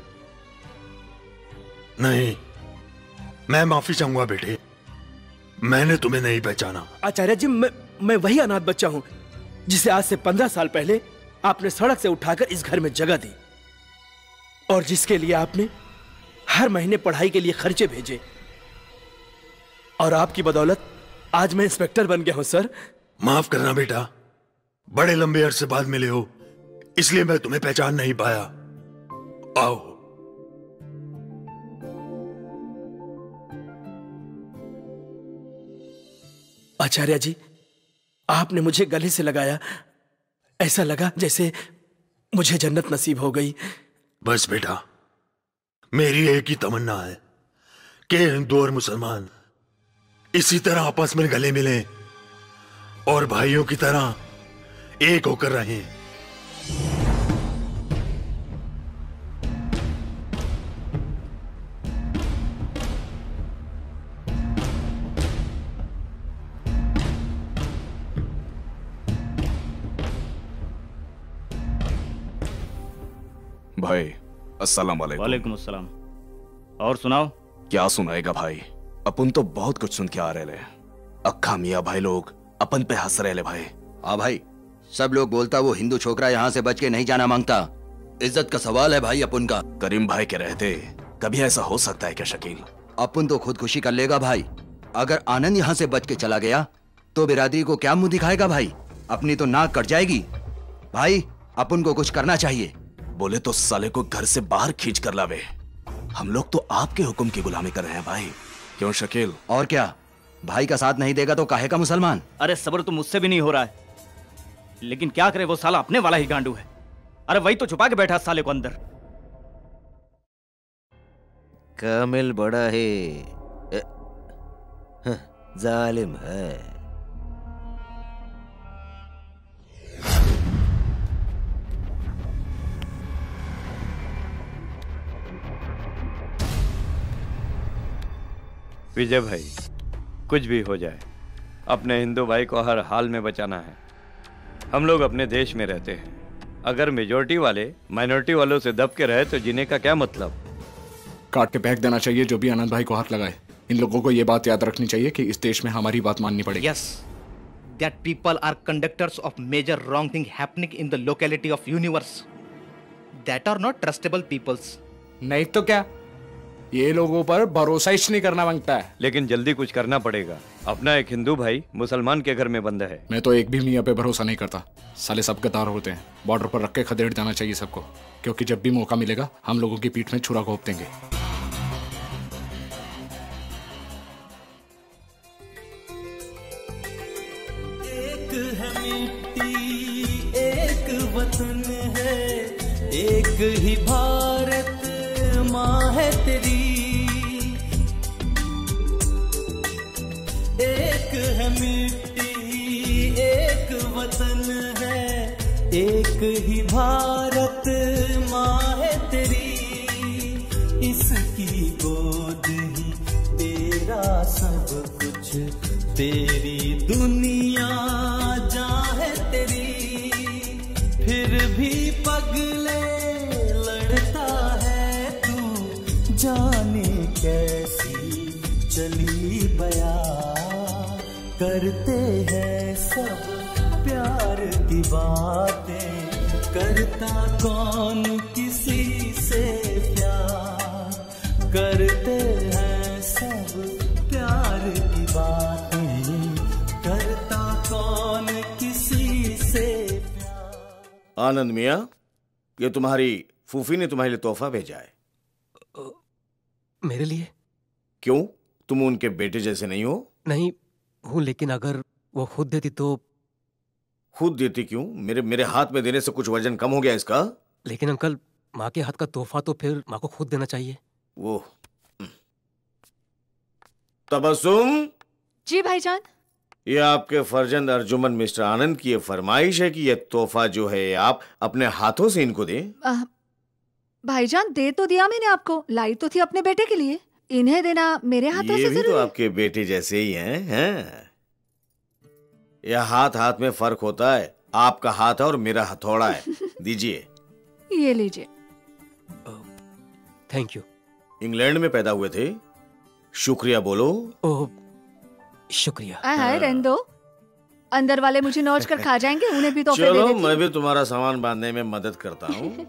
नहीं, मैं माफी चाहूंगा बेटे, मैंने तुम्हें नहीं पहचाना। आचार्य जी मैं मैं वही अनाथ बच्चा हूं जिसे आज से पंद्रह साल पहले आपने सड़क से उठाकर इस घर में जगह दी, और जिसके लिए आपने हर महीने पढ़ाई के लिए खर्चे भेजे, और आपकी बदौलत आज मैं इंस्पेक्टर बन गया हूं सर। माफ करना बेटा, बड़े लंबे अरसे बाद मिले हो इसलिए मैं तुम्हें पहचान नहीं पाया। आओ। आचार्य जी आपने मुझे गले से लगाया, ऐसा लगा जैसे मुझे जन्नत नसीब हो गई। बस बेटा, मेरी एक ही तमन्ना है कि हिंदू और मुसलमान इसी तरह आपस में गले मिलें और भाइयों की तरह एक होकर रहें। भाई अस्सलाम वालेकुम। वालेकुम अस्सलाम। और सुनाओ। क्या सुनाएगा भाई, अपन तो बहुत कुछ सुन के आ रहे ले। अक्खा मियाँ भाई लोग अपन पे हंस रहे ले भाई। हाँ भाई, सब लोग बोलता वो हिंदू छोकरा यहाँ से बच के नहीं जाना मांगता। इज्जत का सवाल है भाई अपन का। करीम भाई के रहते कभी ऐसा हो सकता है क्या शकील? अपन तो खुदकुशी कर लेगा भाई। अगर आनंद यहाँ से बच के चला गया तो बिरादरी को क्या मुंह दिखाएगा भाई? अपनी तो नाक कट जाएगी। भाई अपन को कुछ करना चाहिए। बोले तो साले को घर से बाहर खींच कर लावे। हम लोग तो आपके हुक्म की गुलामी कर रहे हैं भाई। क्यों शकील? और क्या, भाई का साथ नहीं देगा तो काहे का मुसलमान? अरे सब्र तो मुझसे भी नहीं हो रहा है, लेकिन क्या करे, वो साला अपने वाला ही गांडू है। अरे वही तो छुपा के बैठा साले को अंदर। कामिल बड़ा है, जालिम है। विजय भाई, कुछ भी हो जाए अपने हिंदू भाई को हर हाल में बचाना है। हम लोग अपने देश में रहते हैं, अगर मेजोरिटी वाले माइनॉरिटी वालों से दब के रहे तो जीने का क्या मतलब? काट के फेंक देना चाहिए जो भी आनंद भाई को हाथ लगाए। इन लोगों को ये बात याद रखनी चाहिए कि इस देश में हमारी बात माननी पड़ेगी। Yes, that people are conductors of major wrong thing happening in the locality of universe. That are not trustable peoples. नहीं तो क्या, ये लोगों पर भरोसा ही नहीं करना मांगता है। लेकिन जल्दी कुछ करना पड़ेगा। अपना एक हिंदू भाई मुसलमान के घर में बंद है। मैं तो एक भी मियाँ पे भरोसा नहीं करता। साले सब गद्दार होते हैं। बॉर्डर पर रख के खदेड़ जाना चाहिए सबको, क्योंकि जब भी मौका मिलेगा हम लोगों की पीठ में छुरा घोंप देंगे। एक है मिट्टी, एक वतन है, एक ही भारत माँ है तेरी। एक है मिट्टी, एक वतन है, एक ही भारत माँ है तेरी। इसकी गोद ही तेरा सब कुछ, तेरी दुनिया जहाँ है तेरी। फिर भी पगले लड़ता है तू, जाने कैसी चली बया। करते हैं सब प्यार की बातें, करता कौन किसी से प्यार, करते हैं सब प्यार की बातें, करता कौन किसी से प्यार। आनंद मियां, ये तुम्हारी फूफी ने तुम्हारे लिए तोहफा भेजा है। मेरे लिए? क्यों, तुम उनके बेटे जैसे नहीं हो? नहीं हूँ, लेकिन अगर वो खुद देती तो। खुद देती क्यों? मेरे मेरे हाथ में देने से कुछ वजन कम हो गया इसका? लेकिन अंकल, माँ के हाथ का तोहफा तो फिर माँ को खुद देना चाहिए। वो तबस्सुम। जी भाईजान। ये आपके फर्जंद अर्जुमन मिस्टर आनंद की ये फरमाइश है कि ये तोहफा जो है आप अपने हाथों से इनको दें। आ, भाईजान दे तो दिया मैंने आपको, लाई तो थी अपने बेटे के लिए, इन्हें देना मेरे हाथों ये से भी जरूरी तो है। आपके बेटे जैसे ही हैं, हैं? यह हाथ हाथ में फर्क होता है। आपका हाथ है और मेरा हथौड़ा है। दीजिए। ये लीजिए। Thank you. इंग्लैंड में पैदा हुए थे, शुक्रिया बोलो। ओह शुक्रिया। आय हाय, रहने दो, अंदर वाले मुझे नोच कर खा जाएंगे, उन्हें भी तोहफे दे चलो, देती। मैं भी तुम्हारा सामान बांधने में मदद करता हूँ।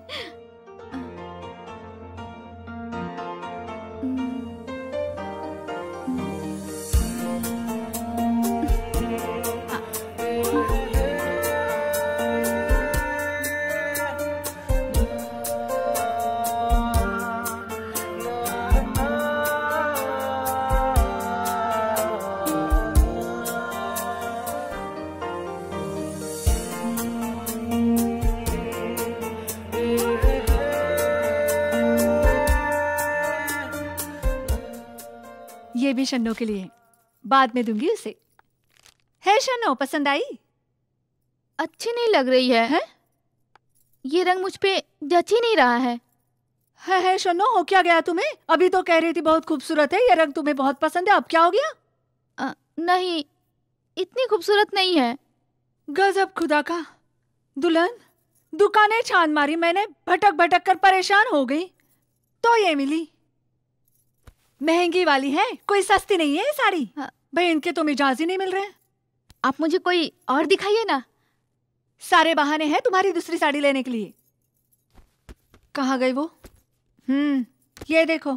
ये भी शन्नो के लिए, बाद में दूंगी उसे। है शन्नो, पसंद आई? अच्छी नहीं लग रही है, है? ये रंग मुझ पे जच ही नहीं रहा है। है है शन्नो, हो क्या गया तुम्हें? अभी तो कह रही थी बहुत खूबसूरत है, ये रंग तुम्हें बहुत पसंद है, अब क्या हो गया? आ, नहीं, इतनी खूबसूरत नहीं है। गजब खुदा का। दुल्हन, दुकानें छान मारी मैंने, भटक भटक कर परेशान हो गई, तो ये मिली। महंगी वाली है, कोई सस्ती नहीं है ये साड़ी। भाई इनके तो मिजाज ही नहीं मिल रहे। आप मुझे कोई और दिखाइए ना। सारे बहाने हैं तुम्हारी दूसरी साड़ी लेने के लिए। कहाँ गई वो? हम्म, ये देखो,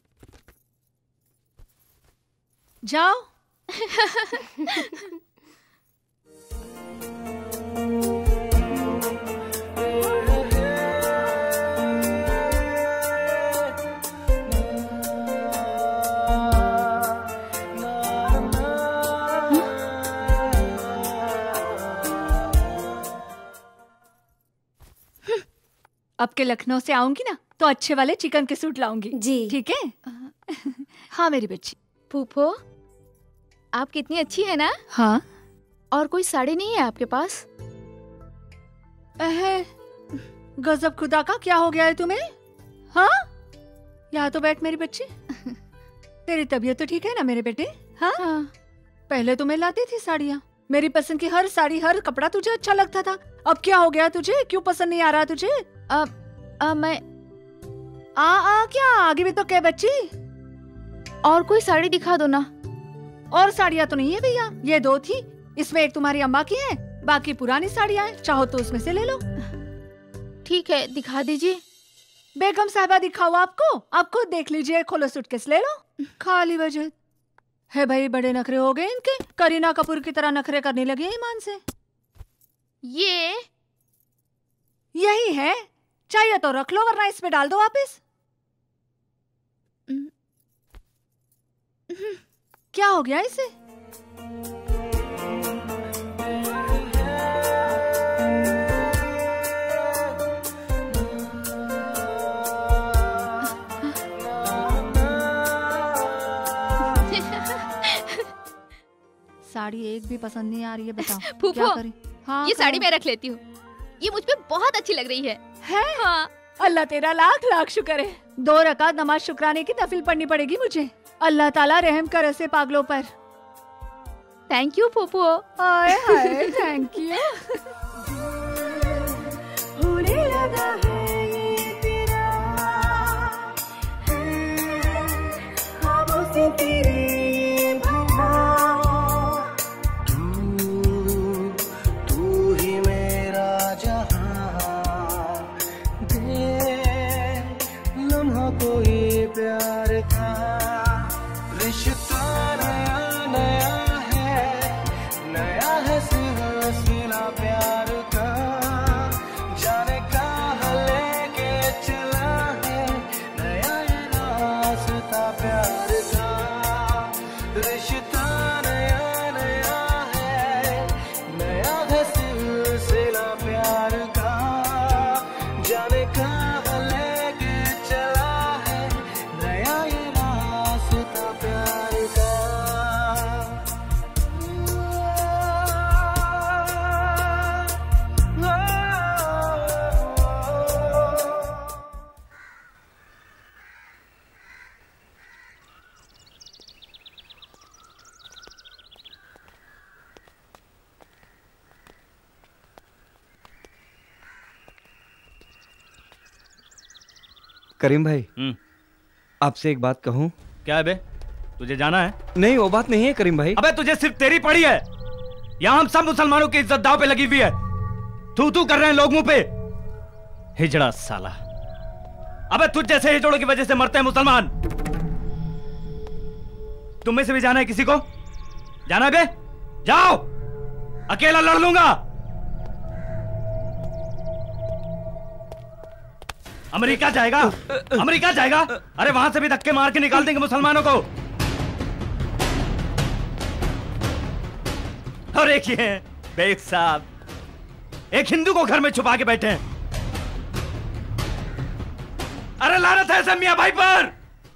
जाओ। अब के लखनऊ से आऊंगी ना तो अच्छे वाले चिकन के सूट लाऊंगी। जी ठीक है। हाँ मेरी बच्ची। फूफो, आप कितनी अच्छी है ना। हाँ। और कोई साड़ी नहीं है आपके पास? अहे, गजब खुदा का, क्या हो गया है तुम्हें? हाँ, यहाँ तो बैठ मेरी बच्ची। तेरी तबीयत तो ठीक है ना मेरे बेटे? हाँ, हाँ। पहले तो मैं लाती थी साड़ियाँ, मेरी पसंद की हर साड़ी हर कपड़ा तुझे अच्छा लगता था। अब क्या हो गया तुझे? क्यों पसंद नहीं आ रहा तुझे? अब अब मैं आ आ क्या आगे भी तो क्या बच्ची? और कोई साड़ी दिखा दो ना। और साड़ियाँ तो नहीं है भैया, ये दो थी, इसमें एक तुम्हारी अम्मा की है, बाकी पुरानी साड़ियाँ हैं, चाहो तो उसमें से ले लो। ठीक है, दिखा दीजिए। बेगम साहबा दिखाओ आपको? आप खुद देख लीजिए, खोलो सूटकेस ले लो। खाली वजह है भाई, बड़े नखरे हो गए इनके, करीना कपूर की तरह नखरे करने लगे ईमान से। ये यही है, चाहिए तो रख लो वरना इसमें डाल दो वापस। क्या हो गया इसे? साड़ी एक भी पसंद नहीं आ रही है, बताओ क्या करें? हाँ, ये साड़ी मैं रख लेती हूँ, ये मुझ पे बहुत अच्छी लग रही है। है? हाँ। अल्लाह तेरा लाख लाख शुक्र है। दो रकात नमाज शुक्राने की नफिल पढ़नी पड़ेगी मुझे। अल्लाह ताला रहम करे ऐसे पागलों पर। थैंक यू फूफू। हाय हाय, थैंक यू। होने लगा है ये तेरा, ख्वाबों से तेरे भरा, तू तू करीम भाई, आपसे एक बात कहूं? क्या है बे? तुझे जाना है? नहीं, वो बात नहीं है करीम भाई। अबे तुझे सिर्फ तेरी पड़ी है। यहाँ हम सब मुसलमानों की इज्जत दांव पे लगी हुई है। तू तू कर रहे हैं लोग मुंह पे। हिजड़ा साला। अबे तुझ जैसे हिजड़ों की वजह से मरते हैं मुसलमान। तुम में से भी जाना है किसी को? जाना है बे? जाओ, अकेला लड़ लूंगा। अमेरिका जाएगा? अमेरिका जाएगा? अरे वहां से भी धक्के मार के निकाल देंगे मुसलमानों को। और एक ये बेग साहब, एक हिंदू को घर में छुपा के बैठे हैं। अरे लानत है ऐसे मियां भाई पर।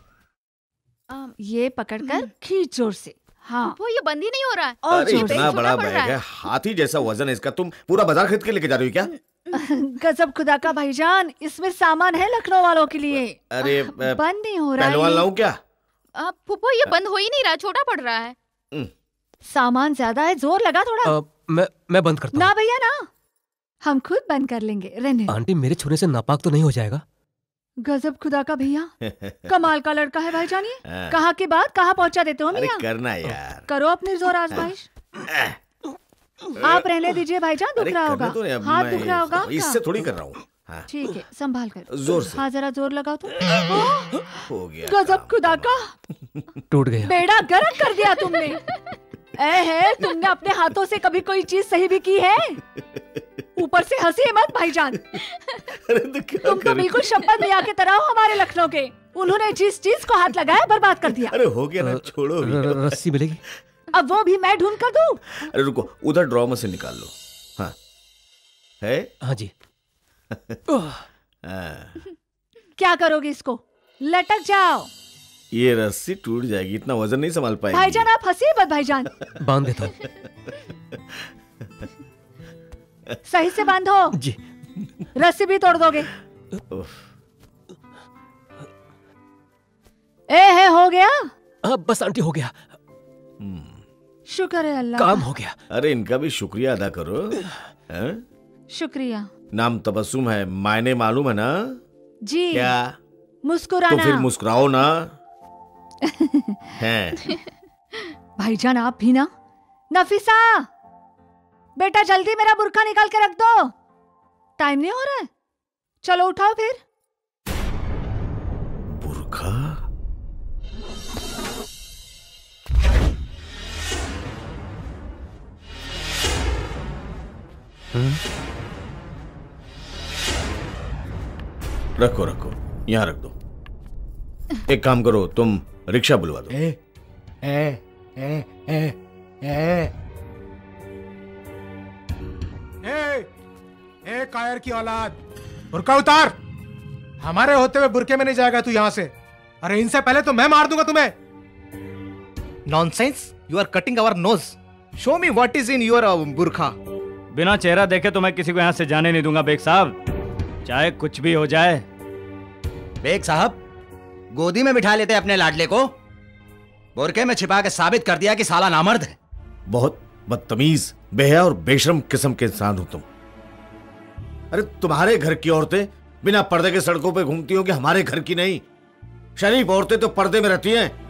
ये पकड़कर खींच जोर से। हाँ वो ये बंद ही नहीं हो रहा है। और अरे जोर इतना से। बड़ा बैग है, हाथी जैसा वजन है इसका। तुम पूरा बाजार खरीद के लेके जा रही हो क्या? गजब खुदा का भाईजान, इसमें सामान है लखनऊ वालों के लिए। अरे बंद नहीं हो रहा है। पहलवान लाऊं क्या? आ, फूफो ये बंद हो ही नहीं रहा, छोटा पड़ रहा है। सामान ज्यादा है, जोर लगा थोड़ा। आ, मैं मैं बंद करता ना भैया ना, हम खुद बंद कर लेंगे। रहने हूँ। आंटी मेरे छूने से नापाक तो नहीं हो जाएगा? गजब खुदा का भैया, कमाल का लड़का है भाईजान ये। कहाँ की बात कहाँ पहुँचा देते हो मियां? करना यार, करो अपनी जोर आजमाइश। आप रहने दीजिए भाईजान, दुख रहा होगा, हाथ दुख रहा होगा। इससे थोड़ी कर रहा हूँ। हाँ। ठीक है, संभाल कर। जोर से। हाँ जरा जोर लगाओ तो। हो गया। गजब खुदा का, टूट गया। बेड़ा गर्क कर दिया तुमने। ए है, तुमने अपने हाथों से कभी कोई चीज सही भी की है? ऊपर से हंसी मत भाईजान। तुम तो बिल्कुल शपथ मियां की तरह हो हमारे लखनऊ के। उन्होंने जिस चीज को हाथ लगाया बर्बाद कर दिया। अरे हो गया ना, छोड़ो। रस्सी मिलेगी? अब वो भी मैं ढूंढ कर दूं? अरे रुको, उधर ड्रॉ में से निकाल लो। हाँ है? हाँ जी। क्या करोगे इसको? लटक जाओ। ये रस्सी टूट जाएगी, इतना वजन नहीं संभाल पाएगी। भाईजान आप हंसी मत भाईजान। बांध देता हूँ। सही से बांधो जी। रस्सी भी तोड़ दोगे? ए है, हो गया? आ, बस आंटी हो गया। शुक्र है अल्लाह, काम हो गया। अरे इनका भी शुक्रिया अदा करो। है? शुक्रिया। नाम तबस्सुम है, मायने मालूम है ना? जी। क्या? मुस्कुराना। तो फिर मुस्कुराओ ना। हैं। भाईजान आप भी ना। नफीसा बेटा जल्दी मेरा बुर्खा निकाल के रख दो, टाइम नहीं हो रहा है। चलो उठाओ फिर। बुर्खा? रखो रखो, यहाँ रख दो। एक काम करो, तुम रिक्शा बुलवा दो। ए, ए, ए, ए, ए, ए, ए, कायर की औलाद, बुर्का उतार। हमारे होते हुए बुरके में नहीं जाएगा तू यहाँ से। अरे इनसे पहले तो मैं मार दूंगा तुम्हें। Nonsense, you are cutting our nose. Show me what is in your बुरखा। बिना चेहरा देखे तो मैं किसी को यहाँ से जाने नहीं दूंगा बेग साहब, चाहे कुछ भी हो जाए। बेग साहब, गोदी में बिठा लेते अपने लाडले को, बुरके में छिपा के साबित कर दिया कि साला नामर्द है। बहुत बदतमीज, बेहया और बेशरम किस्म के इंसान हो तुम। अरे तुम्हारे घर की औरतें बिना पर्दे के सड़कों पे घूमती हो कि हमारे घर की नहीं? शरीफ औरतें तो पर्दे में रहती हैं।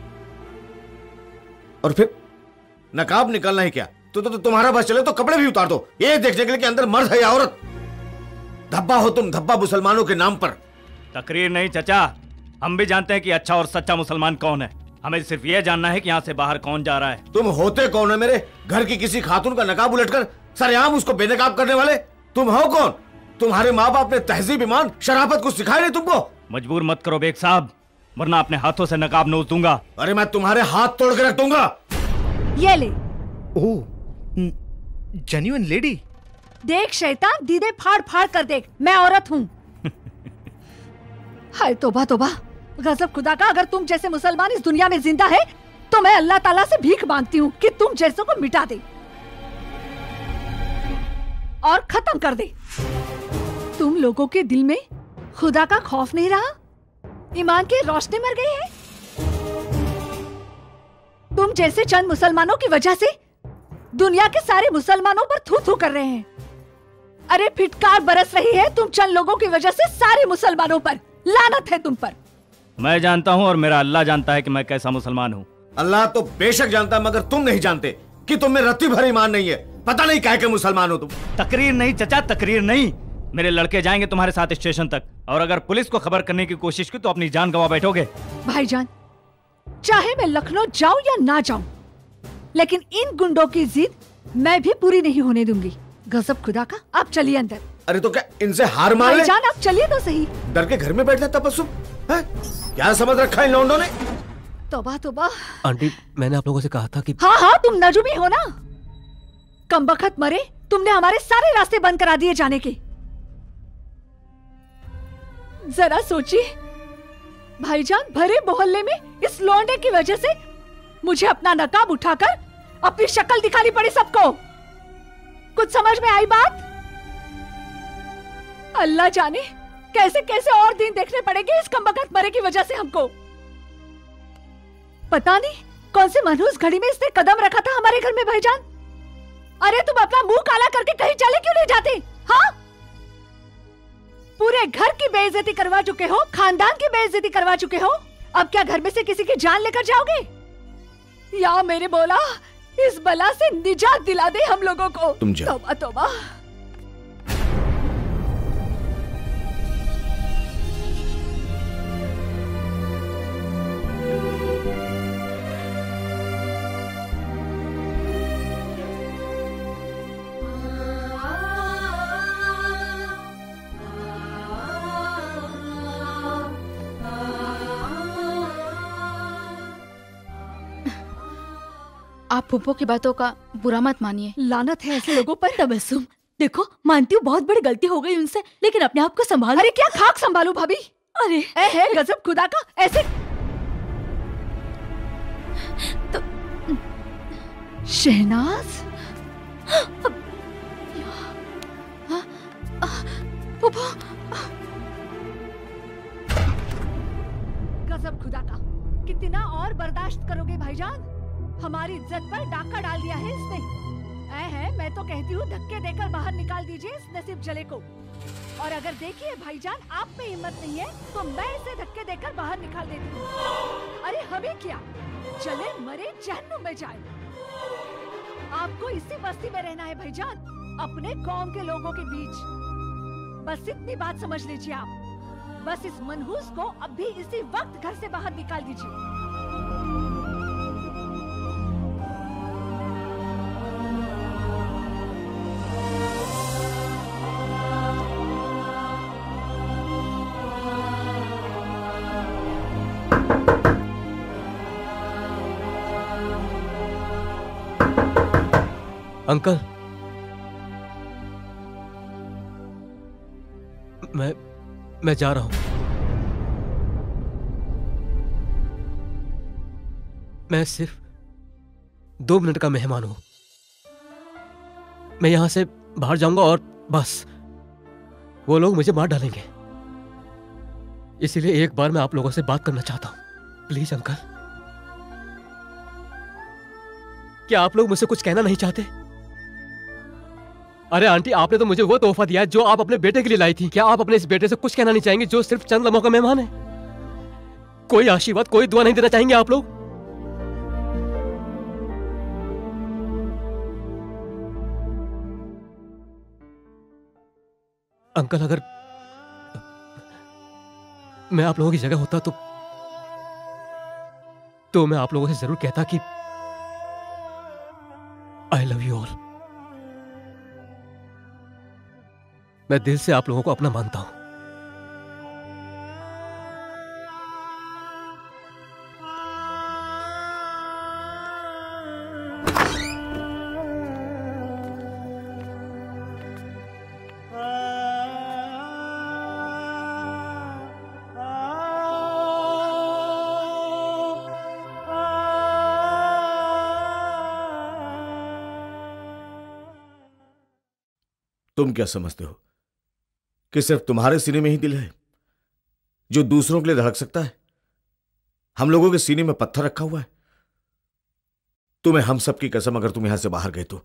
और फिर नकाब निकालना है क्या? तो, तो, तो तुम्हारा बस चले तो कपड़े भी उतार दो, ये देखने के लिए कि अंदर मर्द है या औरत। धब्बा हो तुम, धब्बा मुसलमानों के नाम पर। तकरीर नहीं चचा, हम भी जानते हैं कि अच्छा और सच्चा मुसलमान कौन है। हमें सिर्फ ये जानना है कि यहाँ से बाहर कौन जा रहा है। तुम होते कौन है? मेरे घर की किसी खातून का नकाब उलटकर सरेआम उसको बेनकाब करने वाले तुम हो कौन? तुम्हारे माँ बाप ने तहजीब, ईमान, शराफत को सिखाया नहीं तुमको? मजबूर मत करो बेग साहब, वरना अपने हाथों से नकाब नोच दूंगा। अरे मैं तुम्हारे हाथ तोड़ के रख दूंगा। ये ले। Oh, genuine lady. देख शैतान, दीदे फाड़ फाड़ कर देख, मैं औरत हूँ। हाय तोबा तोबा, गजब खुदा का, अगर तुम जैसे मुसलमान इस दुनिया में जिंदा है तो मैं अल्लाह ताला से भीख मांगती हूँ कि तुम जैसों को मिटा दे और खत्म कर दे। तुम लोगों के दिल में खुदा का खौफ नहीं रहा, ईमान की रोशनी मर गई है। तुम जैसे चंद मुसलमानों की वजह से दुनिया के सारे मुसलमानों पर थू थू कर रहे हैं। अरे फिटकार बरस रही है तुम चंद लोगों की वजह से सारे मुसलमानों पर। लानत है तुम पर। मैं जानता हूँ और मेरा अल्लाह जानता है कि मैं कैसा मुसलमान हूँ। अल्लाह तो बेशक जानता है, मगर तुम नहीं जानते कि तुम में रत्ती भर ईमान नहीं है। पता नहीं क्या के मुसलमान हो तुम। तकरीर नहीं चचा, तकरीर नहीं। मेरे लड़के जाएंगे तुम्हारे साथ स्टेशन तक, और अगर पुलिस को खबर करने की कोशिश की तो अपनी जान गंवा बैठोगे। भाईजान, चाहे मैं लखनऊ जाऊं या ना जाऊं, लेकिन इन गुंडों की जिद मैं भी पूरी नहीं होने दूंगी। गजब खुदा का। आप चलिए अंदर। अरे तो क्या इनसे हार मान ले? भाईजान आप चलिए तो सही। डर के घर में बैठना तपस्सुम है? क्या समझ रखा है इन लौंडों ने? तौबा तौबा। आंटी, मैंने आप लोगों से कहा था कि हाँ हाँ, तुम नजुमी हो ना। कमबख्त मरे, तुमने हमारे सारे रास्ते बंद करा दिए जाने के। जरा सोचिए भाईजान, भरे मोहल्ले में इस लौंडे की वजह से मुझे अपना नकाब उठाकर अपनी शक्ल दिखानी पड़ी सबको। कुछ समझ में आई बात? अल्लाह जाने कैसे कैसे और दिन देखने पड़ेंगे इस कमबख्त मरे की वजह से हमको। पता नहीं कौन से मनहूस घड़ी में इसने कदम रखा था हमारे घर में भाईजान। अरे तुम अपना मुंह काला करके कहीं चले क्यों नहीं जाते? हाँ, पूरे घर की बेइज्जती करवा चुके हो, खानदान की बेइज्जती करवा चुके हो। अब क्या घर में से किसी की जान लेकर जाओगे? या मेरे बोला इस बला से निजात दिला दे हम लोगों को। तुम जाओ। तौबा तौबा। आप फूफो की बातों का बुरा मत मानिए। लानत है ऐसे लोगों पर। तबस्सुम, देखो मानती हूँ बहुत बड़ी गलती हो गई उनसे, लेकिन अपने आप को संभालो। अरे क्या खाक संभालू भाभी? अरे ए है गजब खुदा का। ऐसे तो शहनाज, फूफो, गजब खुदा का। कितना और बर्दाश्त करोगे भाईजान? हमारी इज्जत पर डाका डाल दिया है इसने। ऐ है, मैं तो कहती हूँ धक्के देकर बाहर निकाल दीजिए इस नसीब जले को। और अगर देखिए भाईजान आप में हिम्मत नहीं है तो मैं इसे धक्के देकर बाहर निकाल देती हूँ। अरे हमें क्या, जले मरे जहन्नुम में जाए। आपको इसी बस्ती में रहना है भाईजान, अपने कौम के लोगों के बीच। बस इतनी बात समझ लीजिए आप। बस इस मनहूस को अब भी इसी वक्त घर से बाहर निकाल दीजिए। अंकल, मैं मैं जा रहा हूं। मैं सिर्फ दो मिनट का मेहमान हूं। मैं यहां से बाहर जाऊंगा और बस वो लोग मुझे मार डालेंगे। इसीलिए एक बार मैं आप लोगों से बात करना चाहता हूं। प्लीज अंकल, क्या आप लोग मुझसे कुछ कहना नहीं चाहते? अरे आंटी, आपने तो मुझे वो तोहफा दिया जो आप अपने बेटे के लिए लाई थी। क्या आप अपने इस बेटे से कुछ कहना नहीं चाहेंगे जो सिर्फ चंद लम्हों का मेहमान है? कोई आशीर्वाद, कोई दुआ नहीं देना चाहेंगे आप लोग? अंकल, अगर मैं आप लोगों की जगह होता तो तो मैं आप लोगों से जरूर कहता कि आई लव यू ऑल। मैं दिल से आप लोगों को अपना मानता हूं। तुम क्या समझते हो कि सिर्फ तुम्हारे सीने में ही दिल है जो दूसरों के लिए धड़क सकता है? हम लोगों के सीने में पत्थर रखा हुआ है। तुम्हें हम सब की कसम, अगर तुम यहां से बाहर गए तो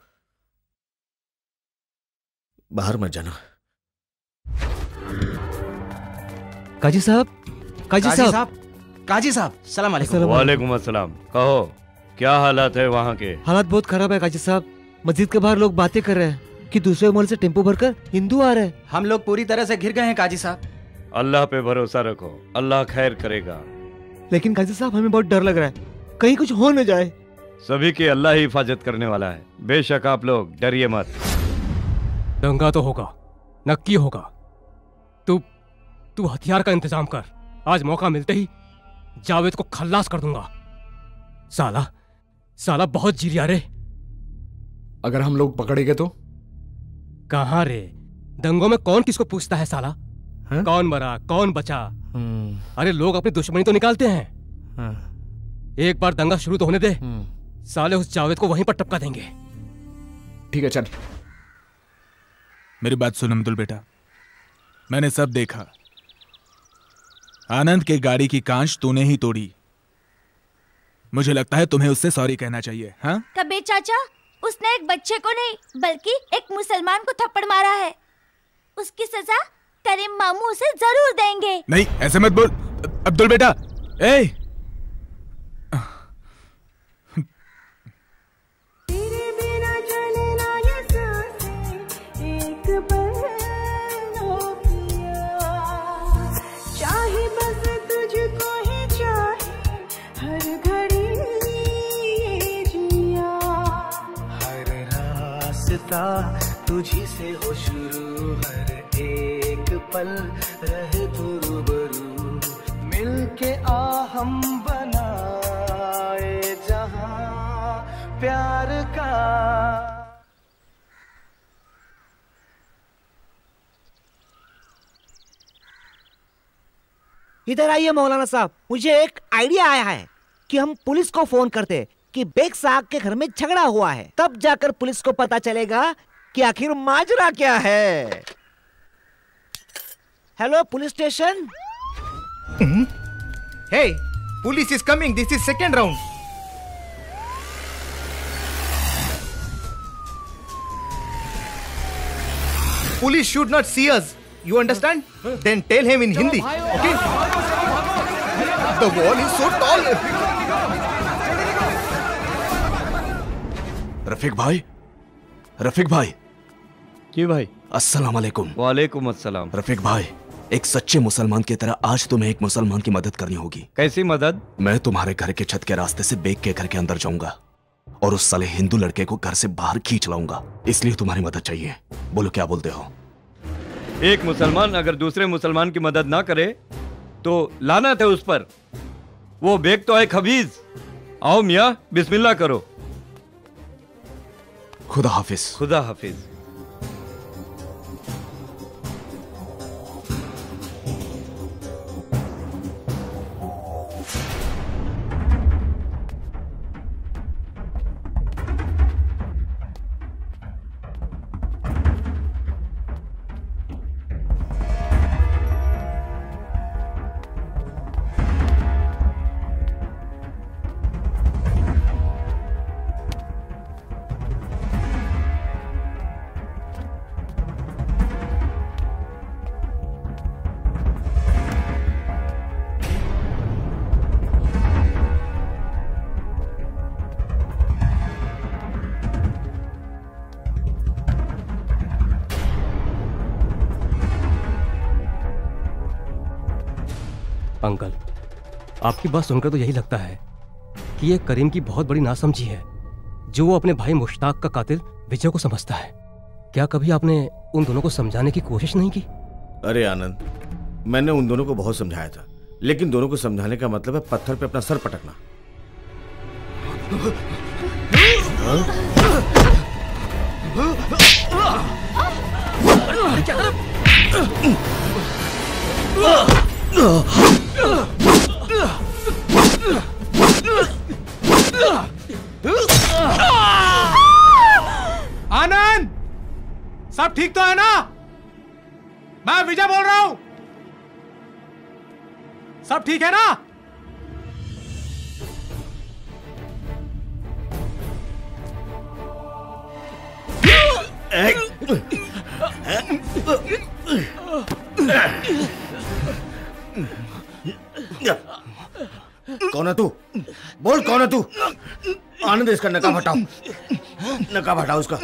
बाहर मत जाना। काजी साहब, काजी साहब, काजी साहब, सलाम अलैकुम। वालेकुम अस्सलाम। कहो क्या हालात है वहाँ के? हालात बहुत खराब है काजी साहब। मस्जिद के बाहर लोग बातें कर रहे हैं कि दूसरे मोहल्ले से टेम्पो भरकर हिंदू आ रहे हैं। हम लोग पूरी तरह से घिर गए हैं काजी साहब। अल्लाह पे भरोसा रखो, अल्लाह खैर करेगा। लेकिन काजी साहब हमें बहुत डर लग रहा है, कहीं कुछ हो न जाए। सभी की अल्लाह ही हिफाजत करने वाला है, बेशक आप लोग डरिए मत। दंगा तो होगा, नक्की होगा। तू तू हथियार का इंतजाम कर। आज मौका मिलते ही जावेद को खल्लास कर दूंगा। साला साला बहुत जीरिया रे। अगर हम लोग पकड़ेंगे तो? कहाँ रे, दंगों में कौन किसको पूछता है साला? है? कौन मरा कौन बचा? अरे लोग अपनी दुश्मनी तो निकालते हैं। एक बार दंगा शुरू तो होने दे, साले उस जावेद को वहीं पर टपका देंगे। ठीक है चल। मेरी बात सुन अब्दुल बेटा, मैंने सब देखा। आनंद के गाड़ी की कांच तूने ही तोड़ी। मुझे लगता है तुम्हें उससे सॉरी कहना चाहिए। हाँ कबीर चाचा, उसने एक बच्चे को नहीं बल्कि एक मुसलमान को थप्पड़ मारा है। उसकी सजा करीम मामू उसे जरूर देंगे। नहीं ऐसे मत बोल अब्दुल बेटा। ए तुझी से हो शुरू, हर एक पल रहे तू रूबरू, मिलके आ हम बनाए जहां प्यार का। इधर आइए मौलाना साहब, मुझे एक आइडिया आया है कि हम पुलिस को फोन करते कि बेग साहब के घर में झगड़ा हुआ है, तब जाकर पुलिस को पता चलेगा कि आखिर माजरा क्या है। Hello police station. Hey, police is coming, this is second round. Police should not see us, you understand? Then tell him in Hindi, okay? The wall is so tall. Rafiq भाई, रफीक भाई। जी भाई। अस्सलाम वालेकुम। वालेकुम अस्सलाम। रफीक भाई, एक सच्चे मुसलमान की तरह आज तुम्हें एक मुसलमान की मदद करनी होगी। कैसी मदद? मैं तुम्हारे घर के छत के रास्ते से बेग के घर के अंदर जाऊंगा और उस साले हिंदू लड़के को घर से बाहर खींच लाऊंगा, इसलिए तुम्हारी मदद चाहिए। बोलो क्या बोलते हो? एक मुसलमान अगर दूसरे मुसलमान की मदद ना करे तो लानत है उस पर। वो बेग तो है खबीज। आओ मियाँ, बिस्मिल्लाह करो। खुदा हाफिज। खुदा हाफिज। अंकल, आपकी बात सुनकर तो यही लगता है कि ये करीम की बहुत बड़ी नासमझी है जो वो अपने भाई मुश्ताक का कातिल विजय को समझता है। क्या कभी आपने उन दोनों को समझाने की कोशिश नहीं की? अरे आनंद, मैंने उन दोनों को बहुत समझाया था, लेकिन दोनों को समझाने का मतलब है पत्थर पे अपना सर पटकना। आनंद, सब ठीक तो है ना? मैं विजय बोल रहा हूं। सब ठीक है ना? कौन है तू? बोल कौन है तू? आनंद, इसका नकाब हटाओ, नकाब हटाओ उसका।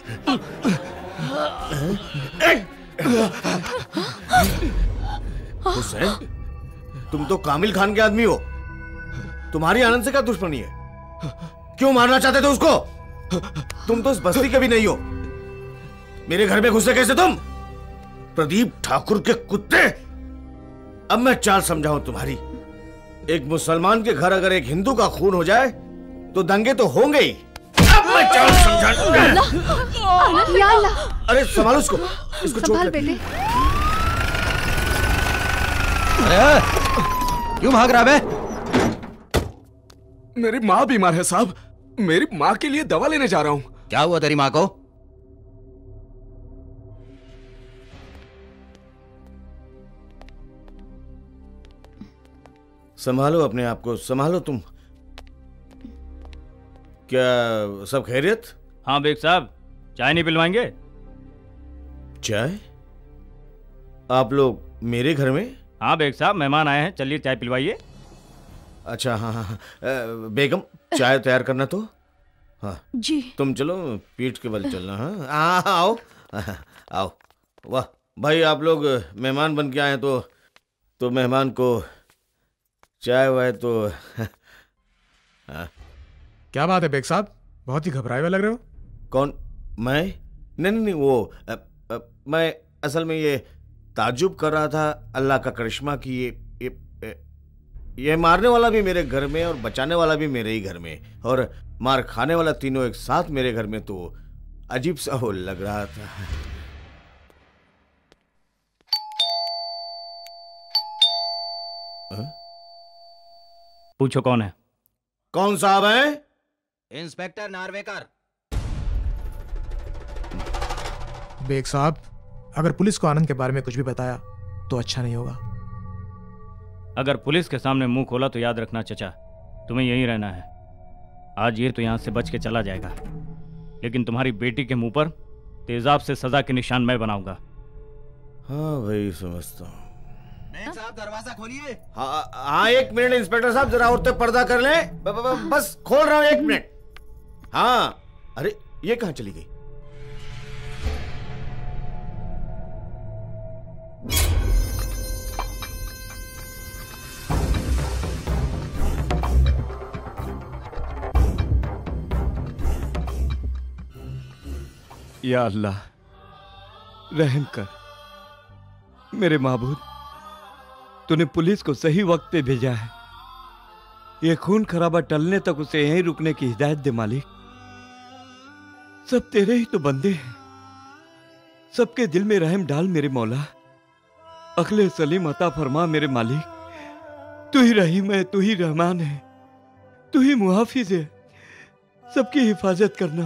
हुसैन, तुम तो कामिल खान के आदमी हो, तुम्हारी आनंद से क्या दुश्मनी है? क्यों मारना चाहते थे उसको? तुम तो उस बस्ती के भी नहीं हो, मेरे घर में घुसे कैसे तुम? प्रदीप ठाकुर के कुत्ते! अब मैं चाल समझाऊं तुम्हारी। एक मुसलमान के घर अगर एक हिंदू का खून हो जाए तो दंगे तो होंगे ही। अब मैं चाल समझाऊं। या अल्लाह। अरे संभालो उसको, इसको चोट संभाल लगी। बेटे। अरे क्यों भाग रहा है? मेरी माँ बीमार है साहब, मेरी माँ के लिए दवा लेने जा रहा हूँ। क्या हुआ तेरी माँ को? संभालो अपने आप को, संभालो तुम। क्या सब खैरियत? हाँ बेग साहब, चाय नहीं पिलवाएंगे? चाय? आप लोग मेरे घर में? हाँ बेग साहब, मेहमान आए हैं, चलिए चाय पिलवाइए। अच्छा हाँ हाँ हाँ। बेगम, चाय तैयार करना तो। हाँ जी। तुम चलो, पीठ के बल चलना। हाँ हाँ आओ आओ। वाह भाई, आप लोग मेहमान बन के आए तो तो मेहमान को चाय वाय तो। हाँ। क्या बात है बेग साहब, बहुत ही घबराए हुए लग रहे हो। कौन? मैं? नहीं नहीं नहीं, वो अ, अ, मैं असल में ये ताज्जुब कर रहा था अल्लाह का करिश्मा कि ये ये ये मारने वाला भी मेरे घर में और बचाने वाला भी मेरे ही घर में और मार खाने वाला तीनों एक साथ मेरे घर में, तो अजीब सा वो लग रहा था। हा? पूछो कौन है? कौन साहब है? इंस्पेक्टर नार्वेकर। बेग साहब, अगर पुलिस को आनंद के बारे में कुछ भी बताया तो अच्छा नहीं होगा। अगर पुलिस के सामने मुंह खोला तो याद रखना चचा, तुम्हें यहीं रहना है। आज ये तो यहां से बच के चला जाएगा, लेकिन तुम्हारी बेटी के मुंह पर तेजाब से सजा के निशान मैं बनाऊंगा। हाँ भाई, समझता हूँ। साहब दरवाजा खोलिए। हाँ हाँ, एक मिनट इंस्पेक्टर साहब, जरा औरतें पर्दा कर लें। ब, ब, ब, बस खोल रहा हूँ, एक मिनट। हाँ, अरे ये कहाँ चली गई? या अल्लाह, रहम कर मेरे माबूद, तूने पुलिस को सही वक्त पे भेजा है। ये खून खराबा टलने तक उसे यहीं रुकने की हिदायत दे मालिक। सब तेरे ही तो बंदे हैं, सबके दिल में रहम डाल मेरे मौला। अक्ले सलीम अता फरमा मेरे मालिक। तू ही रहीम है, तू ही रहमान है, तू ही मुहाफिज है, सबकी हिफाजत करना।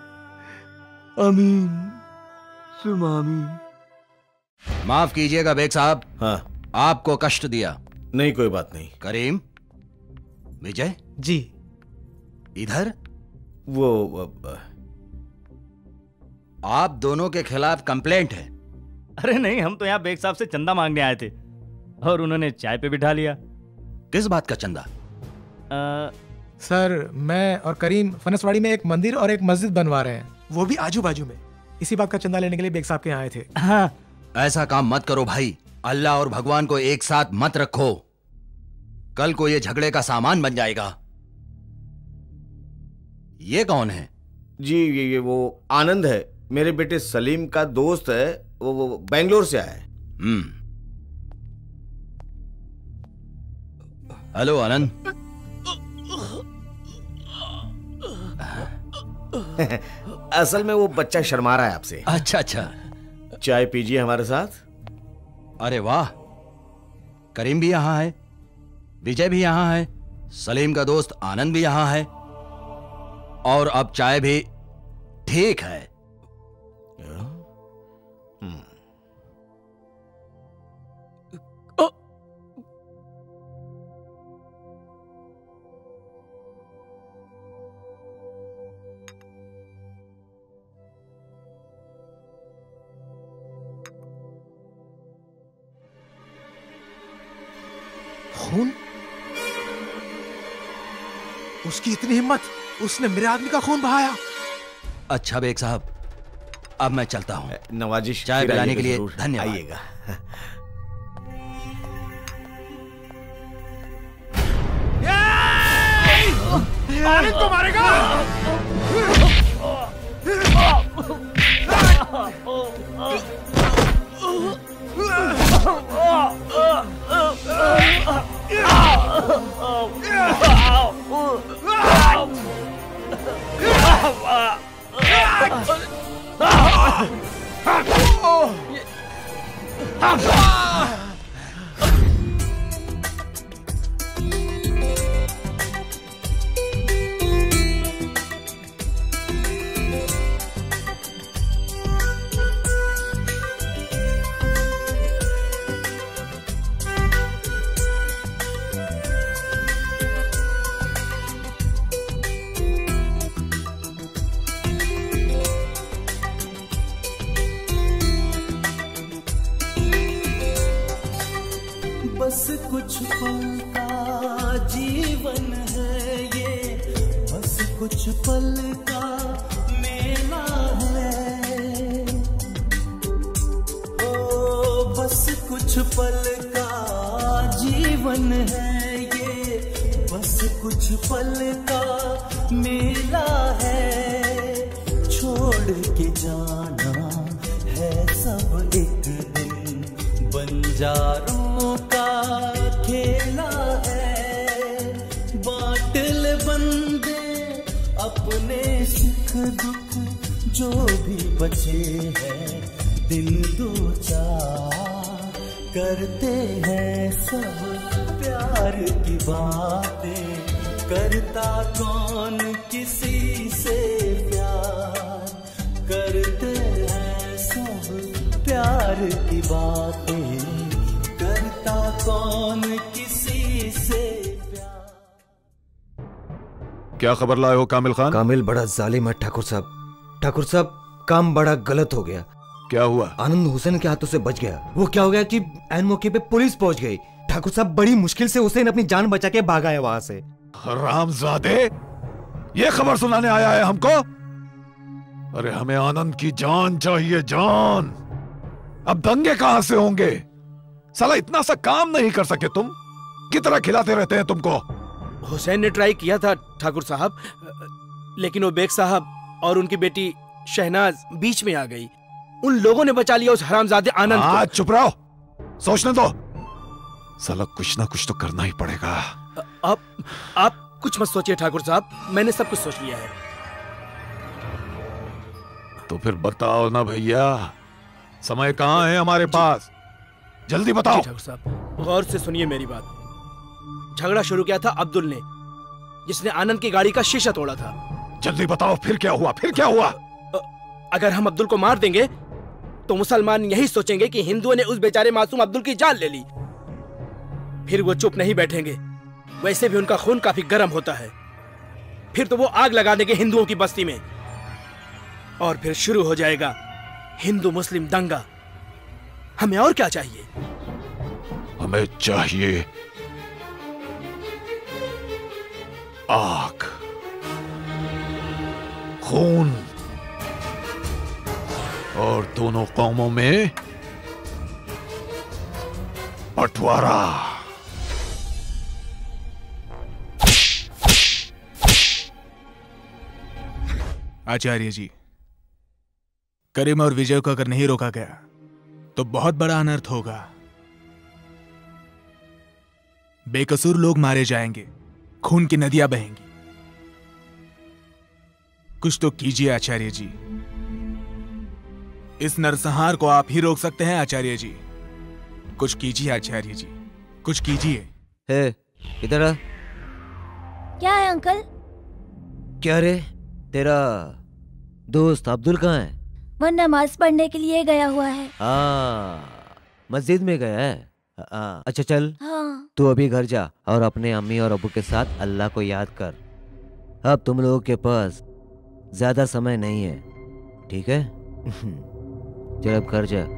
आमीन सुम आमीन। माफ कीजिएगा बेग साहब। हाँ, आपको कष्ट दिया। नहीं, कोई बात नहीं। करीम, विजय जी इधर। वो, वो आप दोनों के खिलाफ कंप्लेंट है। अरे नहीं, हम तो यहाँ बेग साहब से चंदा मांगने आए थे और उन्होंने चाय पे बिठा लिया। किस बात का चंदा? आ... सर, मैं और करीम फनसवाड़ी में एक मंदिर और एक मस्जिद बनवा रहे हैं, वो भी आजू बाजू में। इसी बात का चंदा लेने के लिए बेग साहब के यहाँ आए थे। हाँ। ऐसा काम मत करो भाई, अल्लाह और भगवान को एक साथ मत रखो, कल को ये झगड़े का सामान बन जाएगा। ये कौन है? जी ये, ये वो आनंद है, मेरे बेटे सलीम का दोस्त है। वो, वो बेंगलोर से आया है। हम्म। हेलो आनंद। असल में वो बच्चा शर्मा रहा है आपसे। अच्छा अच्छा। चाय पीजिए हमारे साथ। अरे वाह, करीम भी यहाँ है, विजय भी यहाँ है, सलीम का दोस्त आनंद भी यहाँ है, और अब चाय भी। ठीक है। खून? उसकी इतनी हिम्मत, उसने मेरे आदमी का खून बहाया। अच्छा बेग साहब, अब मैं चलता हूँ। नवाजिश चाय फिर पिलाने आइएगा के लिए जरूर। धन्यवाद। आइएगा। आनंद को मारेगा। बस कुछ पल का जीवन है ये, बस कुछ पल का मेला है। ओ बस कुछ पल का जीवन है ये, बस कुछ पल का मेला है। छोड़ के जाना है सब एक दिन, बंजारों का खेला है। बाटल बंदे अपने सुख दुख जो भी बचे हैं, दिन दो चार करते हैं सब प्यार की बातें। करता कौन किसी से प्यार, करते हैं सब प्यार की बातें। करता कौन किसी से प्यार। क्या खबर लाए हो कामिल खान? कामिल बड़ा जालिम है ठाकुर साहब। ठाकुर साहब, काम बड़ा गलत हो गया। क्या हुआ? आनंद हुसैन के हाथों से बच गया। वो क्या हो गया कि ऐन मौके पे पुलिस पहुंच गई। ठाकुर साहब, बड़ी मुश्किल से हुसैन अपनी जान बचा के भागा है वहां से। हरामजादे, ये खबर सुनाने आया है हमको? अरे हमें आनंद की जान चाहिए, जान। अब दंगे कहां से होंगे? साला इतना सा काम नहीं कर सके तुम? कितना खिलाते रहते हैं तुमको? हुसैन ने ट्राई किया था ठाकुर साहब, लेकिन वो बेग साहब और उनकी बेटी शहनाज बीच में आ गई। उन लोगों ने बचा लिया उस हरामजादे आनंद को। चुप रहो, सोचने दो। साला कुछ ना कुछ तो करना ही पड़ेगा। आप आप कुछ मत सोचिए ठाकुर साहब, मैंने सब कुछ सोच लिया है। तो फिर बताओ ना भैया, समय कहाँ है हमारे पास? जल्दी बताओ। ठाकुर साहब, गौर से सुनिए मेरी बात। झगड़ा शुरू किया था अब्दुल ने, जिसने आनंद की गाड़ी का शीशा तोड़ा था। जल्दी बताओ, फिर क्या हुआ? फिर क्या हुआ? अगर हम अब्दुल को मार देंगे तो मुसलमान यही सोचेंगे कि हिंदुओं ने उस बेचारे मासूम अब्दुल की जान ले ली। फिर वो चुप नहीं बैठेंगे। वैसे भी उनका खून काफी गर्म होता है। फिर तो वो आग लगा देंगे हिंदुओं की बस्ती में, और फिर शुरू हो जाएगा हिंदू मुस्लिम दंगा। हमें और क्या चाहिए? हमें चाहिए आग, खून, और दोनों कौमों में बंटवारा। आचार्य जी, करीम और विजय को अगर नहीं रोका गया तो बहुत बड़ा अनर्थ होगा। बेकसूर लोग मारे जाएंगे, खून की नदियां बहेंगी। कुछ तो कीजिए आचार्य जी। इस नरसंहार को आप ही रोक सकते हैं आचार्य जी। कुछ कीजिए आचार्य जी, कुछ कीजिए। हे, इधर आ। क्या है अंकल? क्या रे, तेरा दोस्त अब्दुल कहाँ है? वो नमाज पढ़ने के लिए गया हुआ है। हाँ, मस्जिद में गया है। हाँ, अच्छा चल, हाँ। तू अभी घर जा और अपने अम्मी और अब्बू के साथ अल्लाह को याद कर। अब तुम लोगों के पास ज्यादा समय नहीं है, ठीक है? चल अब घर जा।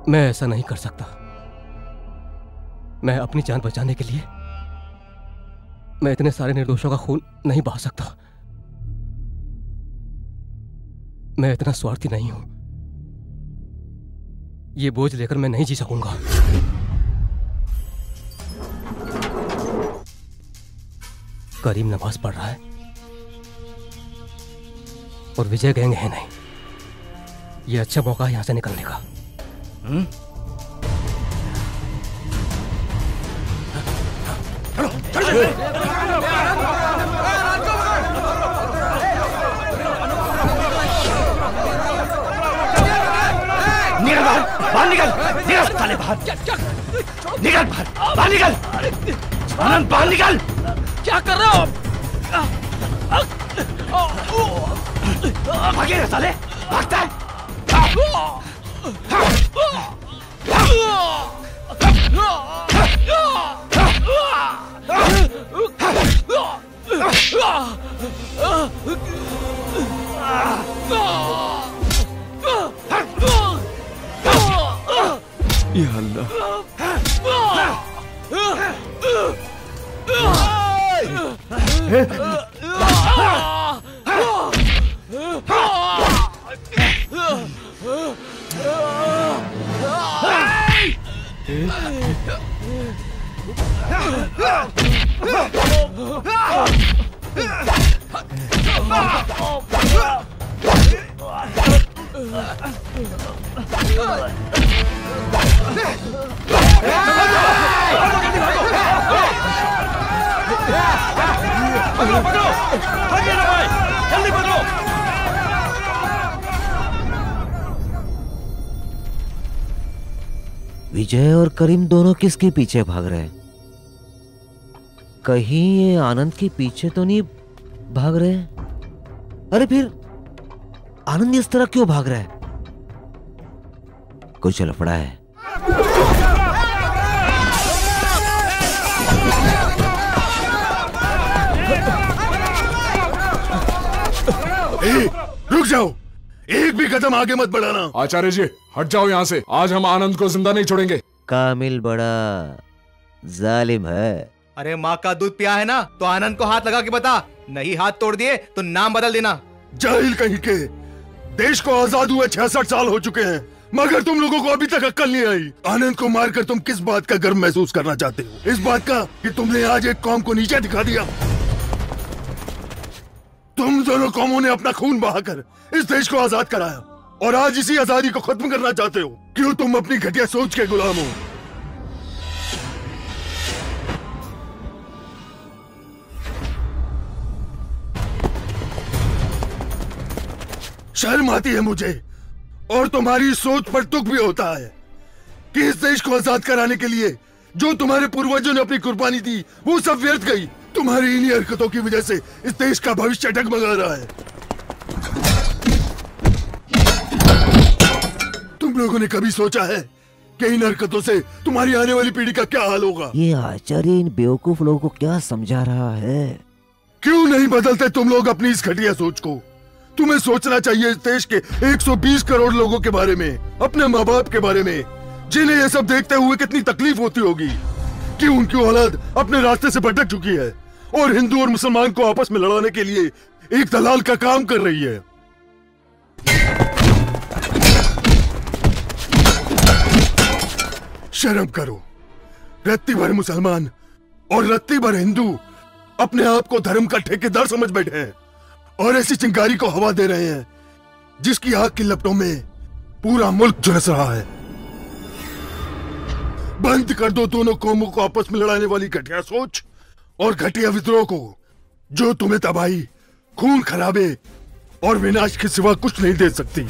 मैं ऐसा नहीं कर सकता। मैं अपनी जान बचाने के लिए मैं इतने सारे निर्दोषों का खून नहीं बहा सकता। मैं इतना स्वार्थी नहीं हूं। ये बोझ लेकर मैं नहीं जी सकूंगा। करीम नमाज पढ़ रहा है और विजय गैंग है नहीं। ये अच्छा मौका है यहां से निकलने का। हुँ? निकल बाहर, बाहर निकल, निकल साले बाहर, निकल बाहर, बाहर निकल, आनंद बाहर निकल। क्या कर रहे हो? भागे रे साले, भागता है। या अल्लाह। विजय और करीम दोनों किसके पीछे भाग रहे हैं? कहीं ये आनंद के पीछे तो नहीं भाग रहे? अरे फिर आनंद इस तरह क्यों भाग रहा है? कुछ लफड़ा है। ए, रुक जाओ, एक भी कदम आगे मत बढ़ाना। आचार्य जी हट जाओ यहाँ से। आज हम आनंद को जिंदा नहीं छोड़ेंगे। कामिल बड़ा जालिम है। अरे माँ का दूध पिया है ना, तो आनंद को हाथ लगा के बता। नहीं हाथ तोड़ दिए तो नाम बदल देना। जाहिल कहीं के। देश को आजाद हुए छियासठ साल हो चुके हैं, मगर तुम लोगों को अभी तक अक्ल नहीं आई। आनंद को मारकर तुम किस बात का गर्व महसूस करना चाहते हो? इस बात का कि तुमने आज एक कौम को नीचे दिखा दिया। तुम दोनों कौमों ने अपना खून बहाकर इस देश को आजाद कराया और आज इसी आजादी को खत्म करना चाहते हो। क्यों तुम अपनी घटिया सोच के गुलाम हो? शर्म आती है मुझे और तुम्हारी सोच पर दुख भी होता है कि इस देश को आजाद कराने के लिए जो तुम्हारे पूर्वजों ने अपनी कुर्बानी दी वो सब व्यर्थ गई। तुम्हारी इन्हीं हरकतों की वजह से इस देश का भविष्य डगमगा रहा है। तुम लोगों ने कभी सोचा है कि इन हरकतों से तुम्हारी आने वाली पीढ़ी का क्या हाल होगा? ये आचार्य इन बेवकूफ लोगों को क्या समझा रहा है? क्यों नहीं बदलते तुम लोग अपनी इस घटिया सोच को? तुम्हें सोचना चाहिए इस देश के एक सौ बीस करोड़ लोगों के बारे में, अपने माँ बाप के बारे में, जिन्हें ये सब देखते हुए कितनी तकलीफ होती होगी कि उनकी औलाद अपने रास्ते से भटक चुकी है और हिंदू और मुसलमान को आपस में लड़ाने के लिए एक दलाल का काम कर रही है। शर्म करो। रत्ती भर मुसलमान और रत्ती भर हिंदू अपने आप को धर्म का ठेकेदार समझ बैठे हैं और ऐसी चिंगारी को हवा दे रहे हैं जिसकी आग की लपटों में पूरा मुल्क झुलस रहा है। बंद कर दो दोनों कौमों को आपस में लड़ाने वाली घटिया सोच और घटिया विद्रोह को, जो तुम्हें तबाही, खून खराबे और विनाश के सिवा कुछ नहीं दे सकती।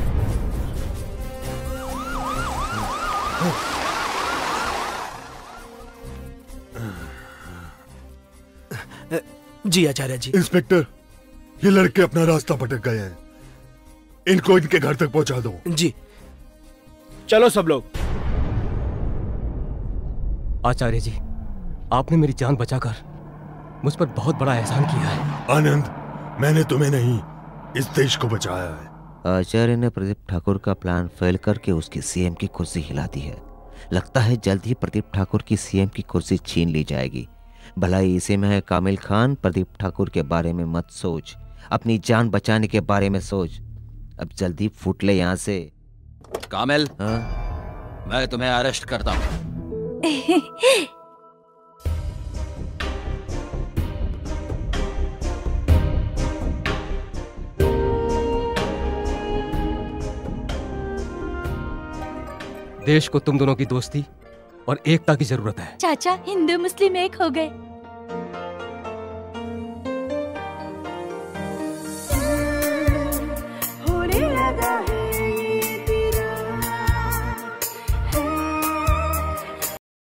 जी आचार्य जी। इंस्पेक्टर, ये लड़के अपना रास्ता भटक गए हैं, इनको इनके घर तक पहुंचा दो। जी चलो सब लोग। आचार्य जी, आपने मेरी जान बचाकर मुझ पर बहुत बड़ा एहसान किया है। आनंद, मैंने तुम्हें नहीं इस देश को बचाया है। आचार्य ने प्रदीप ठाकुर का प्लान फेल करके उसकी सीएम की कुर्सी हिला दी है। लगता है जल्द ही प्रदीप ठाकुर की सीएम की कुर्सी छीन ली जाएगी। भलाई इसी में है कामिल खान। प्रदीप ठाकुर के बारे में मत सोच, अपनी जान बचाने के बारे में सोच। अब जल्दी फूट ले यहाँ से। कामिल, हाँ? मैं तुम्हें अरेस्ट करता हूँ। देश को तुम दोनों की दोस्ती और एकता की जरूरत है। चाचा, हिंदू मुस्लिम एक हो गए।